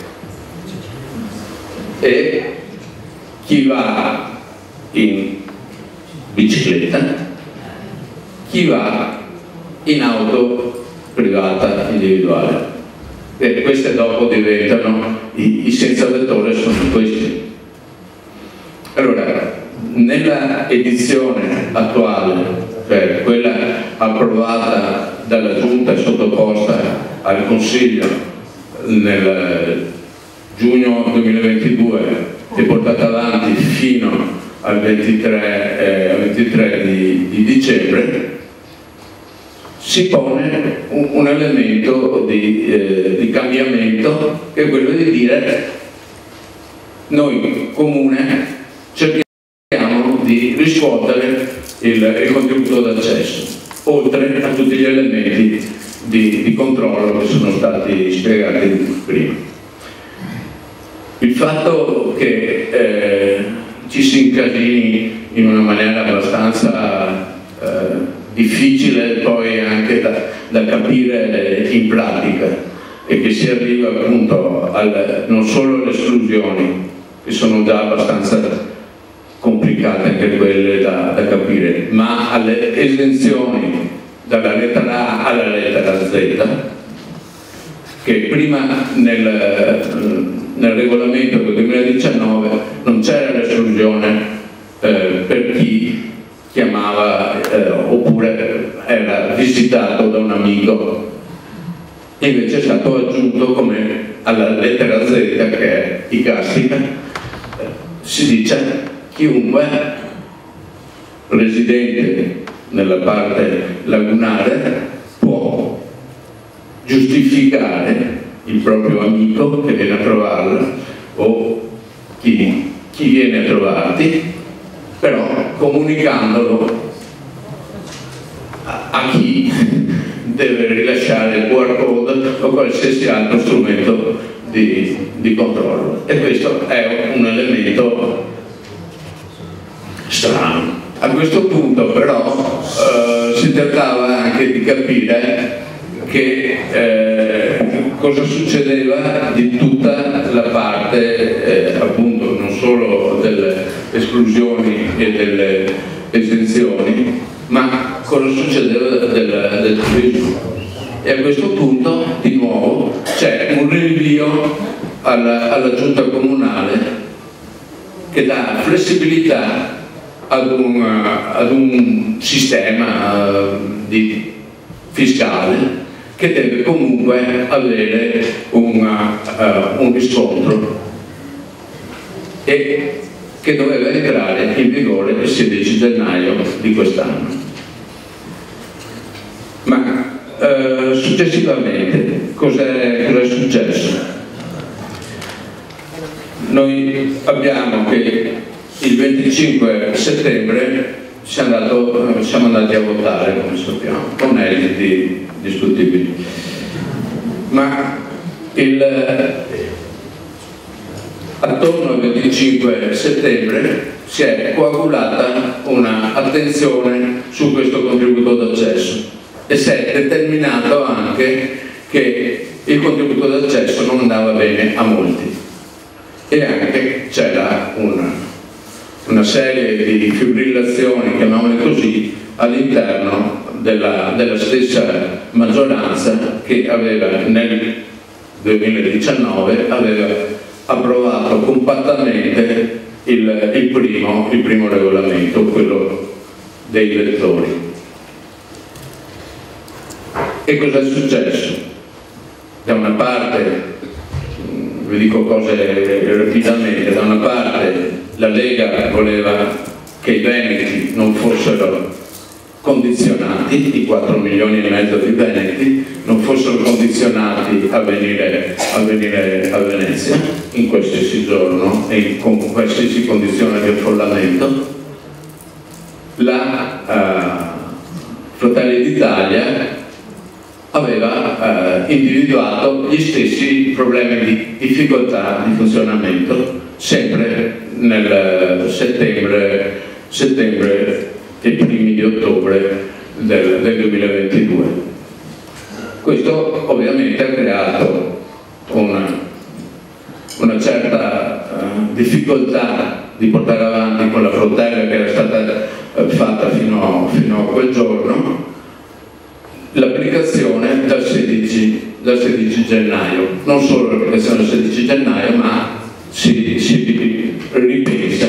E chi va in bicicletta, chi va in auto privata individuale. E queste dopo diventano, i, i senza vettore sono questi. Allora, nella edizione attuale, cioè quella approvata dalla Giunta e sottoposta al Consiglio nel giugno duemilaventidue e portata avanti fino al ventitré, eh, al ventitré di, di dicembre, si pone un, un elemento di, eh, di cambiamento, che è quello di dire: noi comune cerchiamo di riscuotere il, il contributo d'accesso, oltre a tutti gli elementi di, di controllo che sono stati spiegati prima. Il fatto che eh, ci si incasini in una maniera abbastanza eh, difficile poi anche da, da capire in pratica, e che si arriva appunto al, non solo alle esclusioni, che sono già abbastanza complicate anche quelle da, da capire, ma alle esenzioni dalla lettera A alla lettera Z, che prima nel, nel regolamento del duemiladiciannove non c'era l'esclusione eh, per chi chiamava eh, oppure era visitato da un amico, e invece è stato aggiunto come alla lettera Z, che è icastica, eh, si dice chiunque residente nella parte lagunare può giustificare il proprio amico che viene a trovarlo o chi, chi viene a trovarti, però comunicandolo a, a chi deve rilasciare il Q R code o qualsiasi altro strumento di, di controllo. E questo è un elemento strano. A questo punto però eh, si trattava anche di capire che eh, cosa succedeva di tutta la parte eh, appunto non solo delle esclusioni e delle esenzioni, ma cosa succedeva del, del turismo. E a questo punto di nuovo c'è un rinvio alla, alla giunta comunale che dà flessibilità ad un, ad un sistema uh, di, fiscale che deve comunque avere una, uh, un riscontro, e che doveva entrare in vigore il sedici gennaio di quest'anno. Ma uh, successivamente cos'è cos'è successo? Noi abbiamo che il venticinque settembre siamo, andato, siamo andati a votare, come sappiamo, con esiti discutibili. Ma il, attorno al venticinque settembre si è coagulata un'attenzione su questo contributo d'accesso, e si è determinato anche che il contributo d'accesso non andava bene a molti, e anche c'era un una serie di fibrillazioni, chiamiamole così, all'interno della, della stessa maggioranza che aveva nel duemiladiciannove aveva approvato compattamente il, il, primo, il primo regolamento, quello dei lettori. E cosa è successo? Da una parte, vi dico cose rapidamente, da una parte la Lega voleva che i veneti non fossero condizionati, i quattro milioni e mezzo di veneti non fossero condizionati a venire a, venire a Venezia in qualsiasi giorno e con qualsiasi condizione di affollamento. La uh, Fratelli d'Italia aveva uh, individuato gli stessi problemi di difficoltà di funzionamento sempre nel settembre, settembre e primi di ottobre del, del duemilaventidue. Questo ovviamente ha creato una, una certa uh, difficoltà di portare avanti quella flotilla che era stata uh, fatta fino, fino a quel giorno, l'applicazione dal sedici, dal sedici gennaio, non solo l'applicazione dal sedici gennaio, ma si, si ripensa.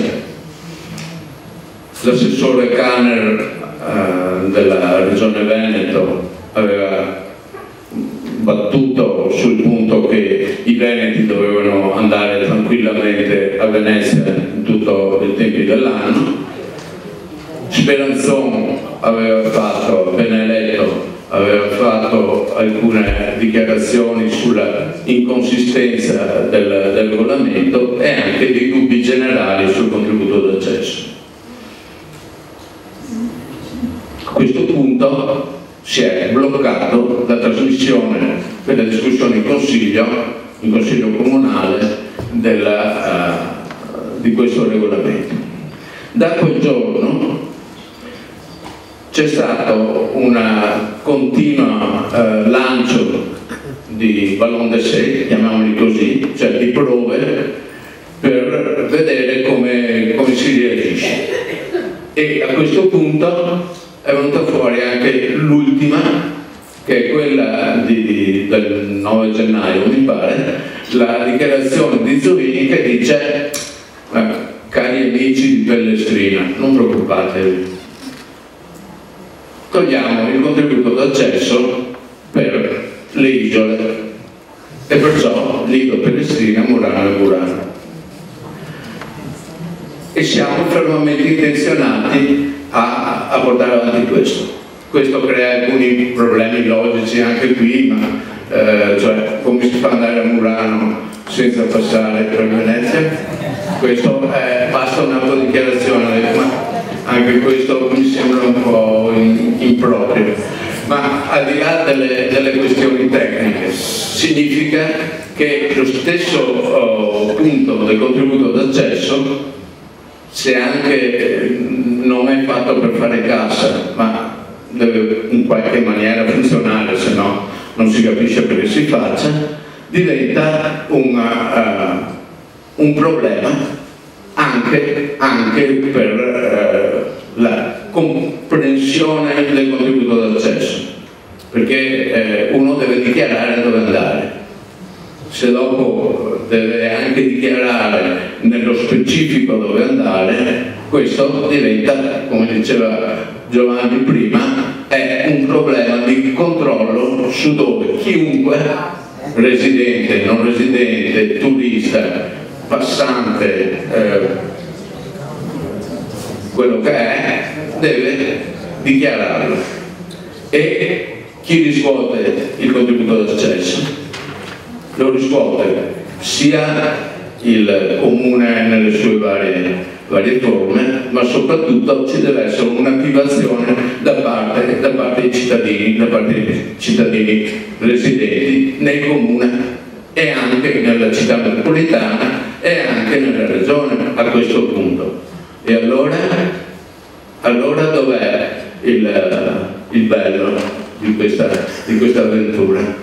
L'assessore Kanner eh, della Regione Veneto aveva battuto sul punto che i veneti dovevano andare tranquillamente a Venezia in tutto il tempo dell'anno. Speranzon aveva fatto, appena eletto, aveva fatto alcune dichiarazioni sulla inconsistenza del, del regolamento e anche dei dubbi generali sul contributo d'accesso. A questo punto si è bloccato la trasmissione per la discussione in consiglio, in consiglio comunale della, uh, di questo regolamento. Da quel giorno c'è stato un continuo uh, lancio di ballon d'essai, chiamiamoli così, cioè di prove per vedere come, come si reagisce. E a questo punto è venuta fuori anche l'ultima, che è quella di, di, del nove gennaio, mi pare, la dichiarazione di Zoini che dice: cari amici di Pellestrina, non preoccupatevi, togliamo il contributo d'accesso per le isole e perciò Lido, Pellestrina, Murano e Murano. E siamo fermamente intenzionati a, a portare avanti questo. Questo crea alcuni problemi logici anche qui, ma eh, cioè come si fa ad andare a Murano senza passare per Venezia? Questo è, basta un'autodichiarazione, ma anche questo mi sembra un po' improprio. Ma al di là delle, delle questioni tecniche, significa che lo stesso oh, punto del contributo d'accesso, se anche non è fatto per fare cassa, ma deve in qualche maniera funzionare, se no non si capisce perché si faccia, diventa una, uh, un problema anche, anche per uh, la comprensione del contributo d'accesso, perché uh, uno deve dichiarare dove andare. Se dopo deve anche dichiarare nello specifico dove andare, questo diventa, come diceva Giovanni prima, è un problema di controllo su dove chiunque, residente, non residente, turista, passante, eh, quello che è, deve dichiararlo. E chi riscuote il contributo d'accesso? Lo riscuote sia il comune nelle sue varie, varie forme, ma soprattutto ci deve essere un'attivazione da parte, da parte dei cittadini, da parte dei cittadini residenti nel comune e anche nella città metropolitana e anche nella regione a questo punto. E allora, allora dov'è il, il bello di questa, di questa avventura?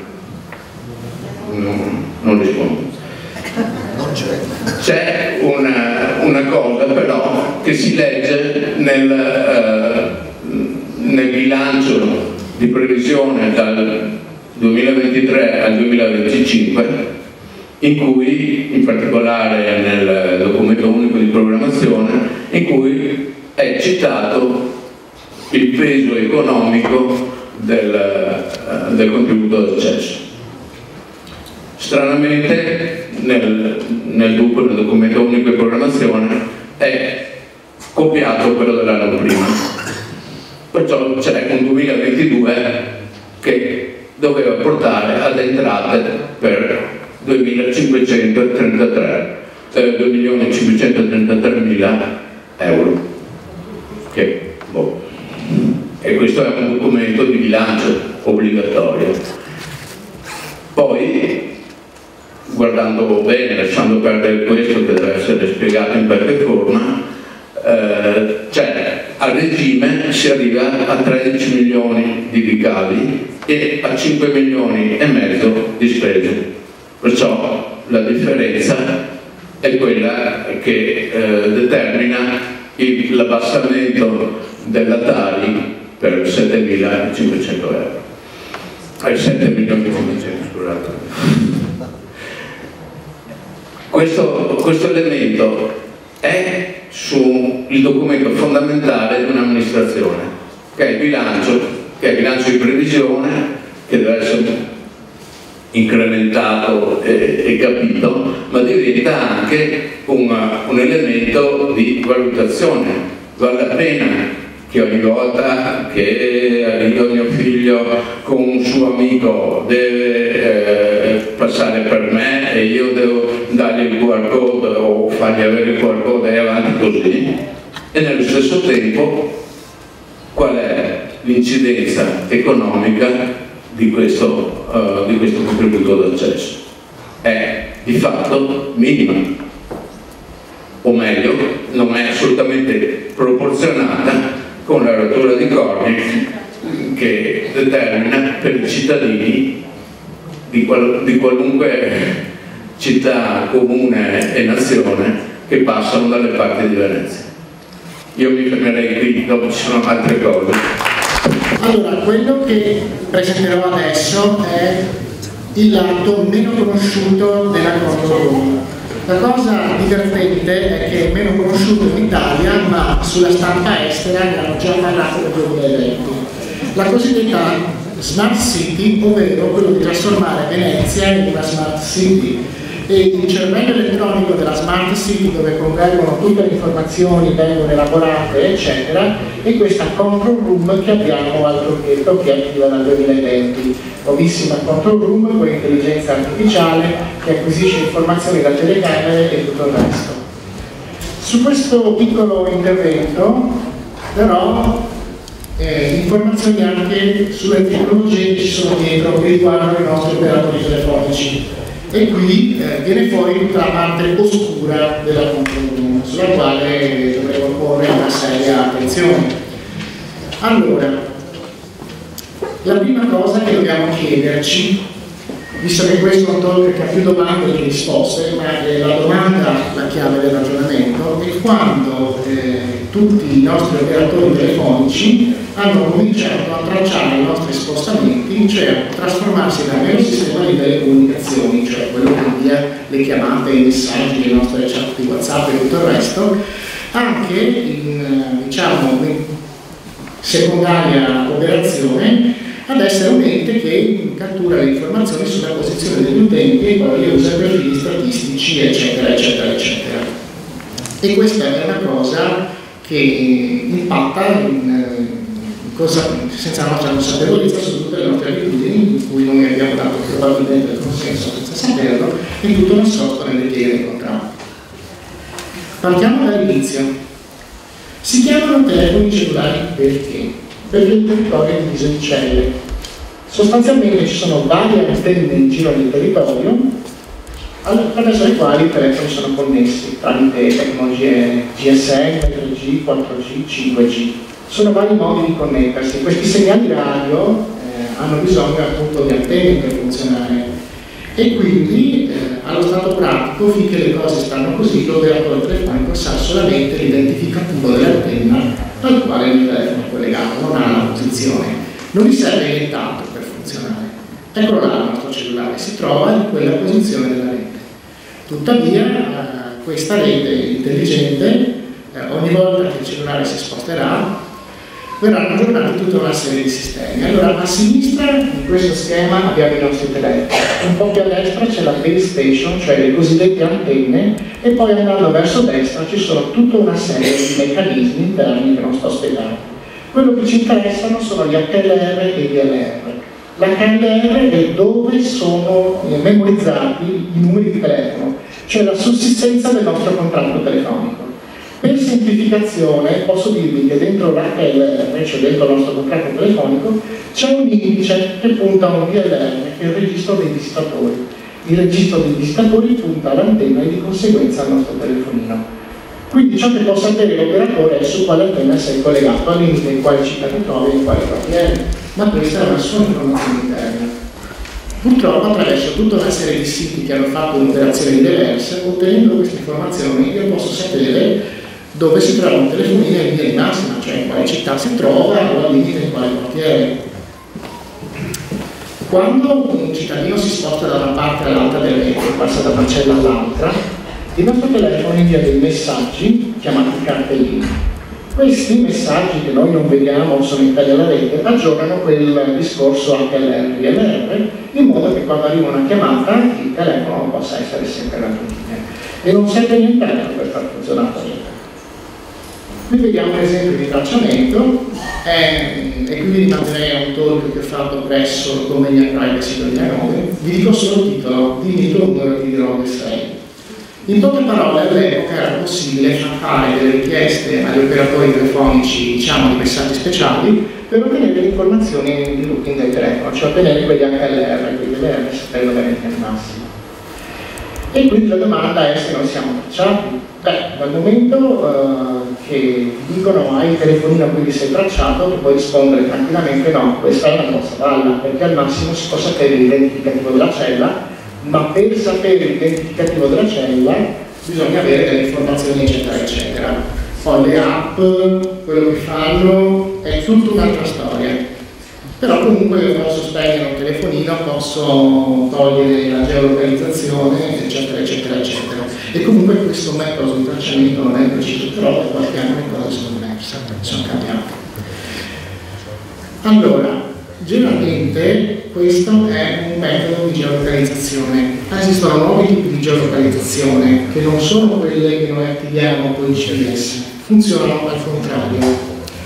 Non, non rispondo. C'è una, una cosa però che si legge nel, eh, nel bilancio di previsione dal duemilaventitré al duemilaventicinque, in cui, in particolare nel documento unico di programmazione, in cui è citato il peso economico del, uh, del contributo d'accesso. Stranamente nel, nel, nel documento unico di programmazione è copiato quello dell'anno prima, perciò c'è un duemilaventidue che doveva portare ad entrate per due milioni cinquecentotrentatré mila euro. Che, boh. E questo è un documento di bilancio obbligatorio. Poi, guardando bene, lasciando perdere questo che deve essere spiegato in qualche forma, eh, cioè a regime si arriva a tredici milioni di ricavi e a cinque milioni e mezzo di spese. Perciò la differenza è quella che eh, determina l'abbassamento della Tari per settemilacinquecento euro. Ai sette milioni e cinquecento, scusate. Questo, questo elemento è sul documento fondamentale di un'amministrazione, che è il bilancio, che è il bilancio di previsione, che deve essere incrementato e, e capito, ma diventa anche un, un elemento di valutazione. Vale la pena che ogni volta che io mio figlio con un suo amico deve eh, passare per me e io devo dargli il Q R code o fargli avere il Q R code e avanti così, e nello stesso tempo qual è l'incidenza economica di questo, uh, di questo contributo d'accesso? È di fatto minima, o meglio non è assolutamente proporzionata con la rottura di corni che determina per i cittadini di, qual di qualunque città, comune e nazione che passano dalle parti di Venezia. Io mi fermerei qui, dopo ci sono altre cose.
Allora, quello che presenterò adesso è il lato meno conosciuto della Control Room. La cosa divertente è che è meno conosciuto in Italia, ma sulla stampa estera ne hanno già parlato nel duemilaventi. La cosiddetta Smart City, ovvero quello di trasformare Venezia in una Smart City. E il cervello elettronico della Smart City, dove convergono tutte le informazioni, vengono elaborate, eccetera, e questa Control Room che abbiamo al progetto, che è attiva dal duemilaventi. Nuovissima Control Room con intelligenza artificiale che acquisisce informazioni da telecamere e tutto il resto. Su questo piccolo intervento però eh, informazioni anche sulle tecnologie che ci sono dietro che riguardano i nostri operatori telefonici. E qui eh, viene fuori tutta la parte oscura della Control Room, sulla quale dovremo porre una seria attenzione. Allora, la prima cosa che dobbiamo chiederci, visto che questo è un talk che ha più domande che risposte, ma è la domanda la chiave del ragionamento, è quando eh, tutti i nostri operatori telefonici hanno cominciato a tracciare i nostri spostamenti, cioè a trasformarsi da mero sistema di telecomunicazioni, cioè quello che invia le chiamate, i messaggi, le nostre chat di WhatsApp e tutto il resto, anche in, diciamo, in secondaria operazione, ad essere un ente che cattura le informazioni sulla posizione degli utenti e poi le usa per fini statistici, eccetera, eccetera, eccetera. E questa è una cosa che impatta in, in cosa, senza la nostra consapevolezza, su tutte le nostre abitudini, in cui noi abbiamo dato probabilmente il consenso senza saperlo, e tutto nascosto nelle pieghe dei contratti. Partiamo dall'inizio. Si chiamano telefoni cellulari perché? Perché il territorio è diviso in celle. Sostanzialmente ci sono varie antenne in giro nel territorio attraverso le quali i telefoni sono connessi tramite tecnologie G S M, tre G, quattro G, cinque G. Sono vari modi di connettersi. Questi segnali radio eh, hanno bisogno appunto di antenne per funzionare e quindi eh, allo stato pratico, finché le cose stanno così, l'operatore telefonico sa solamente l'identificativo dell'antenna al quale il telefono è collegato, non ha la posizione, non gli serve nient'altro per funzionare. Eccolo là il nostro cellulare, si trova in quella posizione della rete. Tuttavia eh, questa rete intelligente, eh, ogni volta che il cellulare si sposterà, verranno aggiornati tutta una serie di sistemi. Allora a sinistra in questo schema abbiamo i nostri telefoni, un po' più a destra c'è la base station, cioè le cosiddette antenne, e poi andando verso destra ci sono tutta una serie di meccanismi interni che non sto spiegando. Quello che ci interessano sono gli H L R e i D L R. L'H L R è dove sono memorizzati i numeri di telefono, cioè la sussistenza del nostro contratto telefonico. Per semplificazione posso dirvi che dentro l'H L R, cioè dentro il nostro contratto telefonico, c'è un indice che punta a un D L R, che è il registro dei visitatori. Il registro dei visitatori punta all'antenna e di conseguenza al nostro telefonino. Quindi ciò che può sapere l'operatore è su quale antenna sei collegato, al limite in quale città ti trovi e in quale quartiere, ma questa è una sua informazione interna. Purtroppo attraverso tutta una serie di siti che hanno fatto un'operazione diverse, ottenendo queste informazioni io posso sapere dove si trova un telefonino in linea di massima, cioè in quale città si trova o al limite in quale quartiere. Quando un cittadino si sposta da una parte all'altra del rete, passa da una cella all'altra, il nostro telefono invia dei messaggi chiamati cartellini. Questi messaggi che noi non vediamo sono in taglio alla rete, aggiornano quel discorso H L R D L R in modo che quando arriva una chiamata il telefono possa essere sempre raggiungibile. E non serve nient'altro per far funzionare la rete. Qui vediamo un esempio di tracciamento eh, e qui vi rimanderei a un talk che ho fatto presso il Convegno Privacy duemilanove. Vi dico solo il titolo, dimmi il tuo numero e ti dirò che sei. In poche parole, all'epoca era possibile fare delle richieste agli operatori telefonici, diciamo, di messaggi speciali per ottenere le informazioni di routing del telefono, cioè ottenere quegli H L R, quegli D L R, sapendo bene il massimo. E quindi la domanda è se noi siamo tracciati. Beh, dal momento uh, che dicono hai il telefonino a cui sei tracciato, tu puoi rispondere tranquillamente no, questa è una grossa balla, perché al massimo si può sapere l'identificativo della cella, ma per sapere l'identificativo della cella bisogna avere delle informazioni eccetera eccetera. Poi le app, quello che fanno è tutta un'altra storia. Però comunque io posso spegnere un telefonino, posso togliere la geolocalizzazione eccetera eccetera eccetera. E comunque questo metodo di tracciamento non è preciso, però da qualche anno le cose sono diverse, sono cambiate. Allora, generalmente questo è un metodo di geolocalizzazione. Esistono nuovi tipi di geolocalizzazione che non sono quelle che noi attiviamo con il G P S, funzionano al contrario.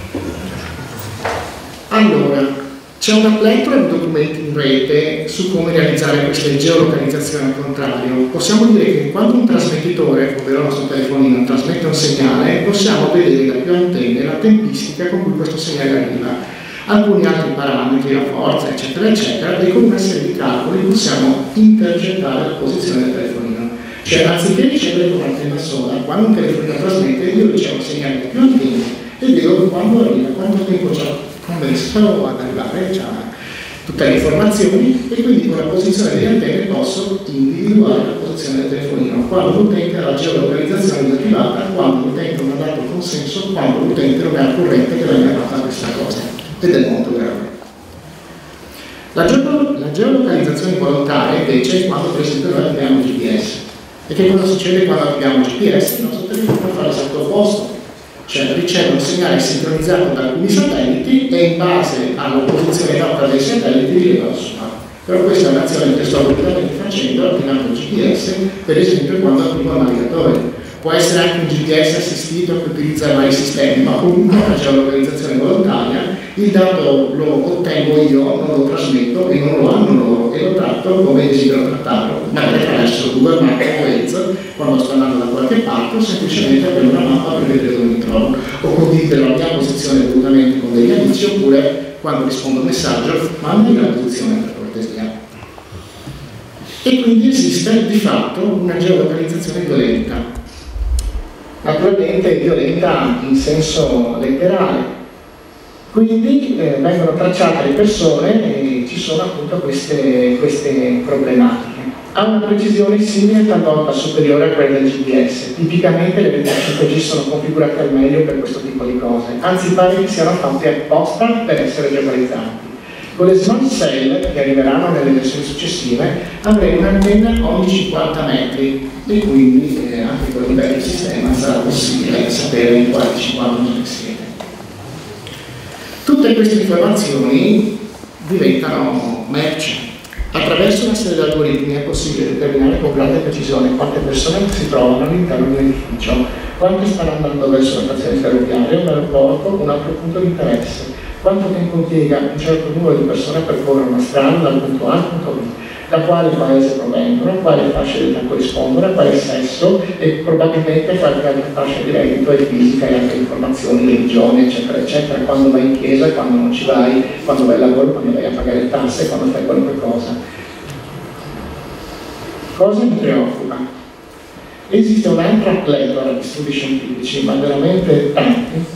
Allora, c'è una pletora di documenti in rete su come realizzare queste geolocalizzazioni al contrario. Possiamo dire che quando un trasmettitore, ovvero il nostro telefonino, trasmette un segnale, possiamo vedere da più antenne la tempistica con cui questo segnale arriva, alcuni altri parametri, la forza, eccetera, eccetera, e con una serie di calcoli possiamo intercettare la posizione del telefonino. Cioè, anziché ricevere con un'antenna sola, quando un telefonino trasmette, io ricevo un segnale da più antenne e vedo quando arriva, quanto tempo ci ha messo ad arrivare, c'ha tutte le informazioni, e quindi con la posizione delle antenne posso individuare la posizione del telefonino, quando l'utente ha la geolocalizzazione disattivata, quando l'utente non ha dato consenso, quando l'utente non è al corrente che venga fatta questa cosa, ed è molto grave. La, geolo la geolocalizzazione volontaria invece è quando per esempio noi abbiamo G P S. E che cosa succede quando abbiamo G P S? Il nostro telefono fa l'esatto opposto. Cioè riceve un segnale sincronizzato da alcuni satelliti e in base alla posizione nota dei satelliti rileva la sua. Però questa è un'azione che sto volutamente facendo attivando il G P S, per esempio quando attivo il navigatore. Può essere anche un G P S assistito che utilizza vari sistemi, ma comunque una geolocalizzazione volontaria, il dato lo ottengo io, non lo trasmetto e non lo hanno loro e lo tratto come desidero trattarlo, magari attraverso Google Maps o Waze, quando sto andando da qualche parte, o semplicemente per una mappa per vedere dove mi trovo, o condividere la mia posizione volutamente con degli amici, oppure quando rispondo a un messaggio, mandami la posizione per cortesia. E quindi esiste di fatto una geolocalizzazione violenta. Naturalmente violenta in senso letterale. Quindi eh, vengono tracciate le persone e ci sono appunto queste, queste problematiche. Ha una precisione simile talvolta superiore a quella del G P S. Tipicamente le reti cinque G sono configurate al meglio per questo tipo di cose, anzi pare che siano fatte apposta per essere geopolizzanti. Con le smart cell che arriveranno nelle versioni successive avremo un'antenna ogni cinquanta metri e quindi eh, anche con il vecchio sistema sarà possibile sapere in quali cinquanta metri siete. Tutte queste informazioni diventano merce. Attraverso una serie di algoritmi è possibile determinare con grande precisione quante persone si trovano all'interno di un edificio, quante stanno andando verso una stazione ferroviaria, un aeroporto, un altro punto di interesse, quanto tempo impiega un certo numero di persone a percorrere una strada dal punto A al punto B, da quale paese provengono, quale fascia di età corrispondono, a quale sesso e probabilmente qualche altra fascia di reddito e fisica e anche informazioni, religione, eccetera, eccetera, quando vai in chiesa, quando non ci vai, quando vai al lavoro, quando vai a pagare tasse, quando fai qualunque cosa. Cosa mi preoccupa? Esiste un'altra pletora di studi scientifici, ma veramente tanti.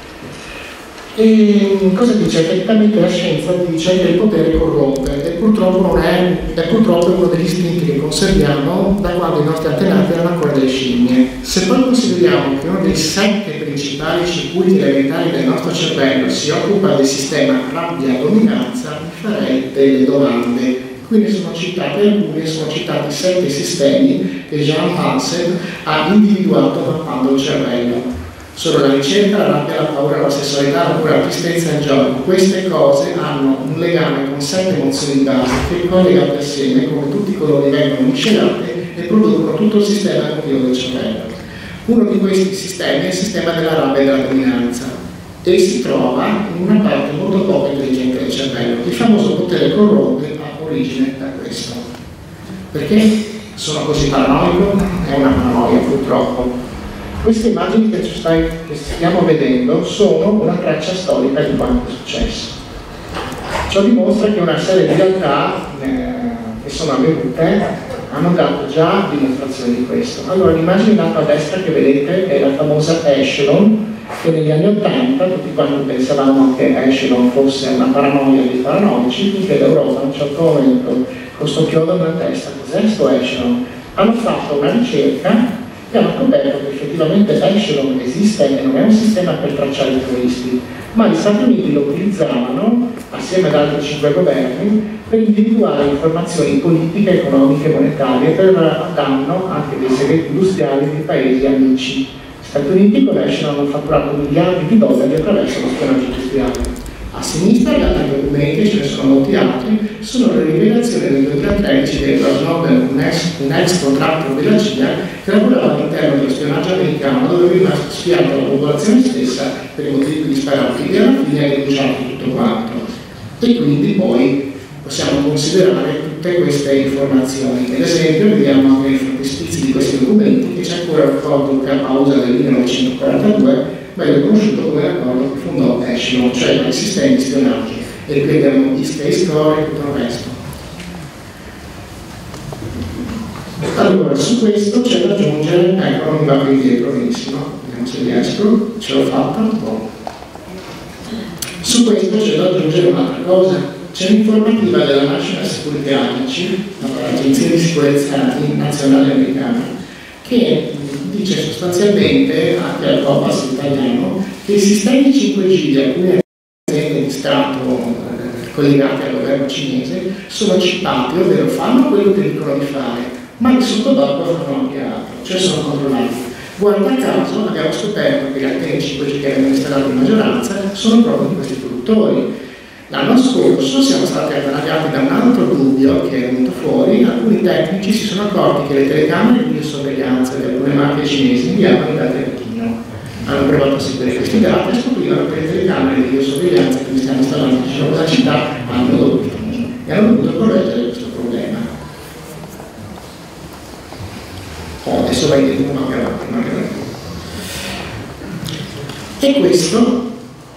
E cosa dice? Effettivamente la scienza dice che il potere corrompe e purtroppo non è, è purtroppo uno degli istinti che conserviamo da quando i nostri antenati erano ancora delle scimmie. Se poi consideriamo che uno dei sette principali circuiti elementari del nostro cervello si occupa del sistema rabbia-dominanza, mi farei delle domande. Qui ne sono citate alcune, sono citati sette sistemi che Jean Hansen ha individuato mappando il cervello. Sono la ricerca, la rabbia, la paura, la sessualità, la cura, la tristezza e il gioco. Queste cose hanno un legame con sette emozioni di base che collegate assieme, come tutti i colori vengono miscelate e producono tutto il sistema emotivo del cervello. Uno di questi sistemi è il sistema della rabbia e della dominanza e si trova in una parte molto poco intelligente del cervello. Il famoso potere corrompe ha origine da questo. Perché sono così paranoico? È una paranoia purtroppo. Queste immagini che, stai, che stiamo vedendo sono una traccia storica di quanto è successo. Ciò dimostra che una serie di realtà eh, che sono avvenute hanno dato già dimostrazioni di questo. Allora l'immagine in alto a destra che vedete è la famosa Echelon, che negli anni ottanta tutti quanti pensavamo che Echelon fosse una paranoia dei paranoici, finché l'Europa a un certo momento con sto chiodo nella testa, cos'è sto Echelon? Hanno fatto una ricerca che hanno scoperto che effettivamente Echelon esiste e non è un sistema per tracciare i terroristi, ma gli Stati Uniti lo utilizzavano, assieme ad altri cinque governi, per individuare informazioni politiche, economiche e monetarie per danno anche dei segreti industriali dei paesi amici. Gli Stati Uniti con Echelon hanno fatturato miliardi di dollari attraverso lo spionaggio industriale. A sinistra, da altri documenti, ce ne sono molti altri, sono le rivelazioni del duemilatredici di Edward Snowden, un ex, un ex contratto della C I A che lavorava all'interno dello spionaggio americano dove veniva spiata la popolazione stessa per i motivi disparati e alla fine ha denunciato tutto quanto. E quindi poi possiamo considerare tutte queste informazioni. Ad esempio vediamo anche i frontispizi di questi documenti che c'è ancora il ricordo che a pausa del millenovecentoquarantadue meglio conosciuto come l'accordo che fondò Echelon, cioè i sistemi di spionaggio, e riprendiamo gli space core e tutto il resto. Allora, su questo c'è da aggiungere, ecco, non mi va più indietro, benissimo, vediamo se riesco, ce l'ho fatta un po'. Su questo c'è da aggiungere un'altra cosa, c'è l'informativa della National Security Agency, l'Agenzia di Sicurezza Nazionale Americana, che dice sostanzialmente, anche al COPAS italiano, che i sistemi cinque G di alcune aziende di Stato eh, collegate al governo cinese sono chippati, ovvero fanno quello che dicono di fare, ma in sottobacco fanno anche altro, cioè sono controllati. Guarda caso abbiamo scoperto che le antenne cinque G che erano installate in maggioranza sono proprio di questi produttori. L'anno scorso siamo stati attanaggiati da un altro dubbio che è venuto fuori. Alcuni tecnici si sono accorti che le telecamere di videosorveglianza di alcune mafie cinesi inviavano i dati a Pechino. Hanno provato a seguire questi dati e scoprivano che le telecamere di videosorveglianza che stiamo installando vicino alla città hanno dovuto e hanno dovuto correggere questo problema. Oh, adesso vai di nuovo anche avanti, ma e questo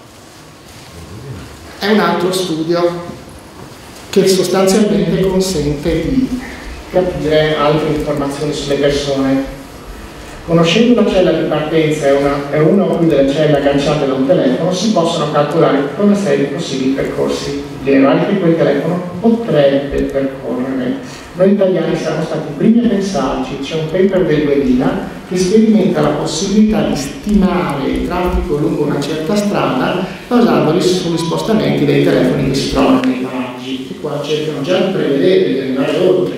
è un altro studio che sostanzialmente consente di capire altre informazioni sulle persone. Conoscendo una cella di partenza e una, e una o più delle celle agganciate da un telefono, si possono calcolare tutta una serie di possibili percorsi generali che quel telefono potrebbe percorrere. Noi italiani siamo stati i primi a pensarci. C'è un paper del duemila che sperimenta la possibilità di stimare il traffico lungo una certa strada basandoli sugli spostamenti dei telefoni che si trovano nei paraggi, e qua cercano già di prevedere, di andare oltre.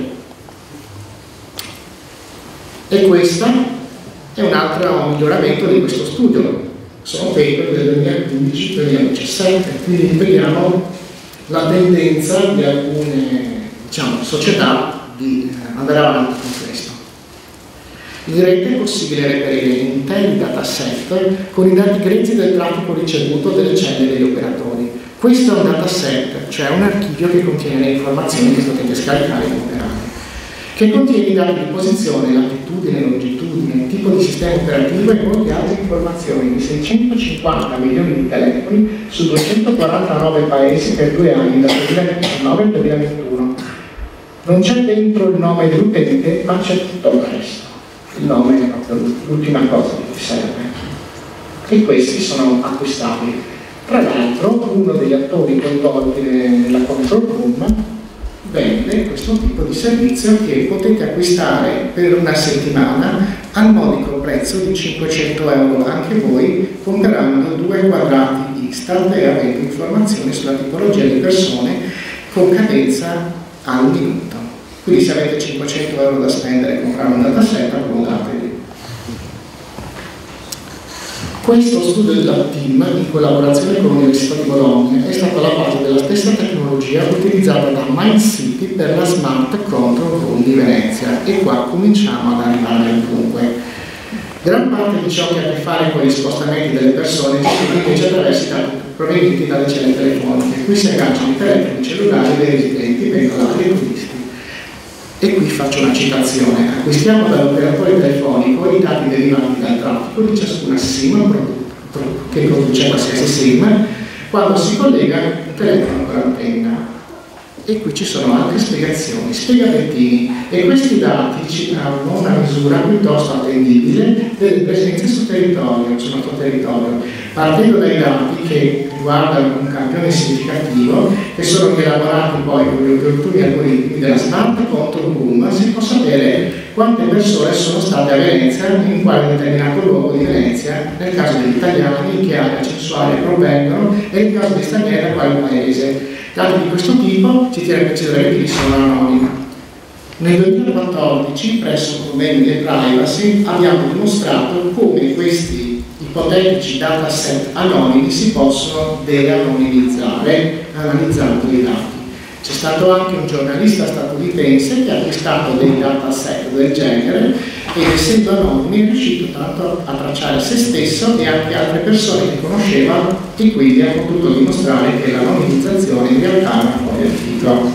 E questo è un altro miglioramento di questo studio. Sono paper del duemilaquindici duemiladiciassette, quindi vediamo la tendenza di alcune, diciamo, società di andare avanti con questo. In rete è possibile reperire interi dataset con i dati grezzi del traffico ricevuto delle celle degli operatori. Questo è un dataset, cioè un archivio che contiene le informazioni che potete scaricare in operare, che contiene i dati di posizione, latitudine, longitudine, tipo di sistema operativo e molte altre informazioni di seicentocinquanta milioni di telefoni su duecentoquarantanove paesi per due anni, dal duemiladiciannove al duemilaventuno. Non c'è dentro il nome dell'utente, ma c'è tutto il resto. Il nome è proprio l'ultima cosa che ti serve. E questi sono acquistabili. Tra l'altro, uno degli attori coinvolti nella control room vende questo tipo di servizio che potete acquistare per una settimana al modico prezzo di cinquecento euro anche voi, comprando due quadrati Istat e avendo informazioni sulla tipologia di persone con cadenza al minuto. Quindi se avete cinquecento euro da spendere e comprare un dataset, accomodatevi. Questo studio della team, in collaborazione con l'Università di Bologna, è stato alla base della stessa tecnologia utilizzata da MindCity per la Smart Control Room di Venezia, e qua cominciamo ad arrivare al dunque. Gran parte di ciò che ha a che fare con gli spostamenti delle persone si invece attraverso i dati provenienti dalle celle telefoniche. Qui si agganciano i telefoni cellulari dei residenti, pendolari e turisti. E qui faccio una citazione: acquistiamo dall'operatore telefonico i dati derivanti dal traffico di ciascuna SIM che produce qualsiasi SIM quando si collega il telefono con l'antenna. E qui ci sono altre spiegazioni, spiegamentini, e questi dati ci danno una misura piuttosto attendibile delle presenze sul territorio, sul nostro territorio, partendo dai dati che riguardano un campione significativo, che sono elaborati poi con gli opportuni algoritmi della Smart Control Room. Si può sapere quante persone sono state a Venezia, in quale determinato luogo di Venezia, nel caso degli italiani, in che area censuale provengono, e nel caso degli stranieri da quale paese. Dati di questo tipo, ci tiene a precisare che sono anonimi. Nel duemilaquattordici, presso un convegno di privacy, abbiamo dimostrato come questi ipotetici dataset anonimi si possono de-anonimizzare analizzando i dati. C'è stato anche un giornalista statunitense che ha acquistato dei dataset del genere e, essendo anonimi, è riuscito tanto a tracciare se stesso e anche altre persone che conosceva, e quindi ha potuto dimostrare che l'anonimizzazione in realtà è un po' di articolo.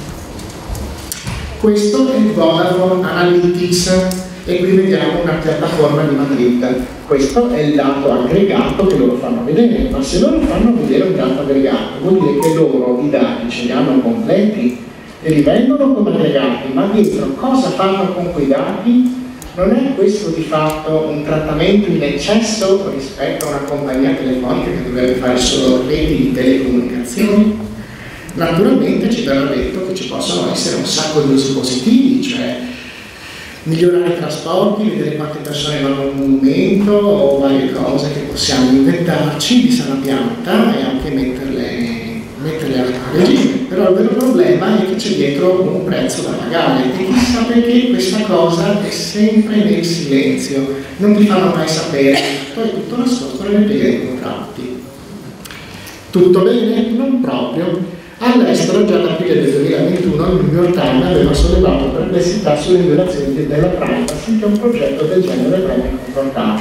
Questo è il Vodafone Analytics, e qui vediamo una piattaforma di Madrid. Questo è il dato aggregato che loro fanno vedere, ma se loro fanno vedere un dato aggregato vuol dire che loro i dati ce li hanno completi e li vendono come aggregati, ma dietro cosa fanno con quei dati? Non è questo di fatto un trattamento in eccesso rispetto a una compagnia telefonica che dovrebbe fare solo reti di telecomunicazioni? Naturalmente ci verrà detto che ci possono essere un sacco di usi positivi, cioè migliorare i trasporti, vedere quante persone vanno a un monumento o varie cose che possiamo inventarci di sana pianta e anche metterle, metterle a regime. Però il vero problema è che c'è dietro un prezzo da pagare, e chissà perché questa cosa è sempre nel silenzio, non ti fanno mai sapere, poi tutto nascosto nelle pieghe dei contratti. Tutto bene? Non proprio. All'estero, già ad aprile del duemilaventuno, il New York Times aveva sollevato perplessità sulle violazioni della privacy che un progetto del genere avrebbe confrontato.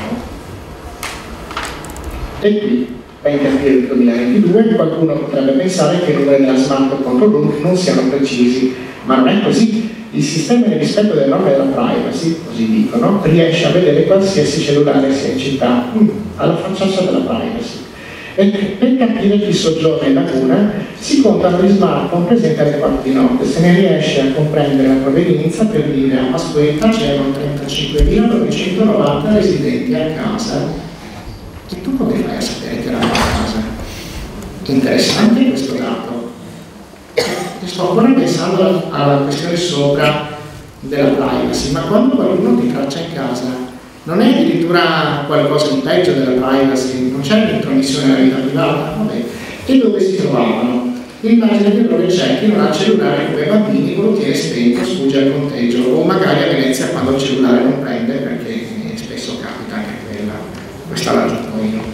E qui, venti aprile del duemilaventidue, qualcuno potrebbe pensare che i numeri della Smart Control Room non siano precisi, ma non è così. Il sistema di rispetto delle norme della privacy, così dicono, riesce a vedere qualsiasi cellulare sia in città, alla facciaccia della privacy. E per capire chi soggiorna in laguna si contano gli smartphone presenti alle quattro di notte, se ne riesce a comprendere la provenienza per dire: a Pasquetta c'erano trentacinquemilanovecentovanta residenti a casa. E tu come fai a sapere che erano a casa? Interessante questo dato. sto ancora pensando alla questione sopra della privacy, ma quando qualcuno ti traccia in casa, non è addirittura qualcosa di peggio della privacy, non c'è l'intromissione nella vita privata, vabbè. E dove si trovavano? Immagina che dove c'è chi non ha il cellulare come bambini, quello tiene spento, sfugge al conteggio, o magari a Venezia quando il cellulare non prende, perché spesso capita anche quella, questa la aggiungo io.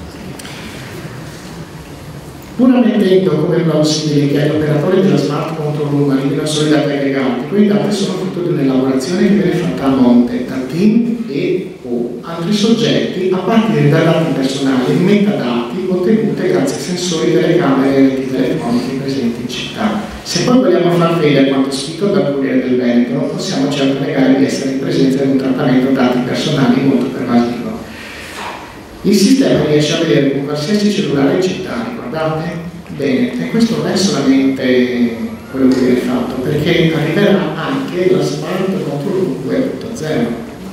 Pur ammettendo come plausibile che gli operatori della smart control room arrivino solo dati aggregati, quei dati sono frutto di un'elaborazione che viene fatta a monte da team e o altri soggetti a partire da dati personali e metadati ottenuti grazie ai sensori delle camere e reti telefoniche presenti in città. Se poi vogliamo far fede a quanto scritto dal Corriere del Veneto, non possiamo certo negare di essere in presenza di un trattamento dati personali molto pervasivo. Il sistema riesce a vedere con qualsiasi cellulare in città, ricordate? Bene, e questo non è solamente quello che viene fatto, perché arriverà anche la Smart Control Room due punto zero.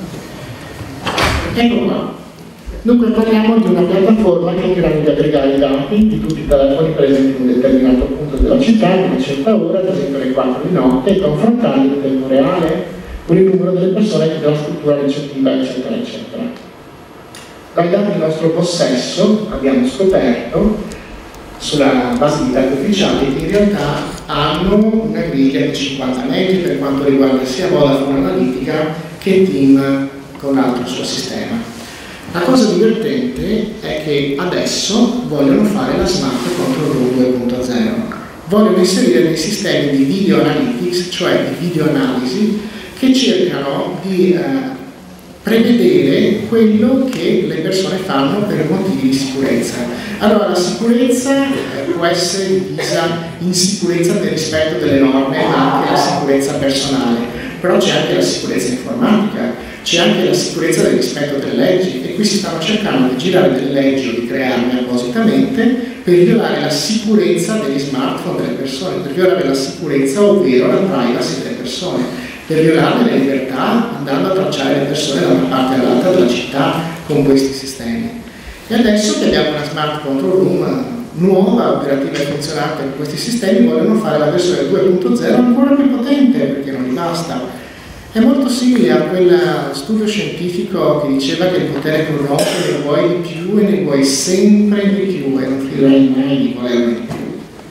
Ecco qua. Dunque parliamo di una piattaforma che è in grado di aggregare i dati di tutti i telefoni presenti in un determinato punto della città in una certa ora, ad esempio alle quattro di notte, e confrontarli in tempo reale con il numero delle persone che della struttura ricettiva, eccetera, eccetera. Dai dati in nostro possesso abbiamo scoperto, sulla base di dati ufficiali, che in realtà hanno una griglia di cinquanta metri per quanto riguarda sia Vodafone Analitica che TIM con l'altro suo sistema. La cosa divertente è che adesso vogliono fare la Smart Control Room due punto zero. Vogliono inserire dei sistemi di video analytics, cioè di video analisi, che cercano di eh, prevedere quello che le persone fanno per motivi di sicurezza. Allora, la sicurezza eh, può essere divisa in sicurezza del rispetto delle norme, ma anche la sicurezza personale, però c'è anche la sicurezza informatica, c'è anche la sicurezza del rispetto delle leggi, e qui si stanno cercando di girare delle leggi o di crearne appositamente per violare la sicurezza degli smartphone delle persone, per violare la sicurezza, ovvero la privacy delle persone, per violare le libertà andando a tracciare le persone da una parte all'altra della città con questi sistemi. E adesso che abbiamo una Smart Control Room nuova, operativa e funzionante con questi sistemi, vogliono fare la versione due punto zero ancora più potente, perché non gli basta. È molto simile a quel studio scientifico che diceva che il potere corrompe, ne vuoi di più e ne vuoi sempre di più, e non finirai mai di volerne di più.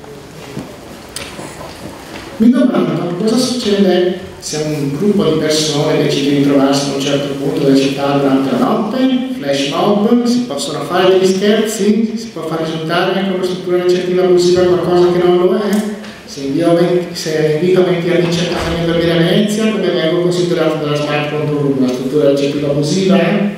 Mi domando cosa succede se un gruppo di persone decide di trovarsi in un certo punto della città durante la notte, flash mob, si possono fare degli scherzi, si può far risultare con una struttura ricettiva abusiva qualcosa che non lo è, se invito venti amici a casa mia a dormire a Venezia, come vengo considerato dalla Smart Control Room, una struttura ricettiva abusiva, eh?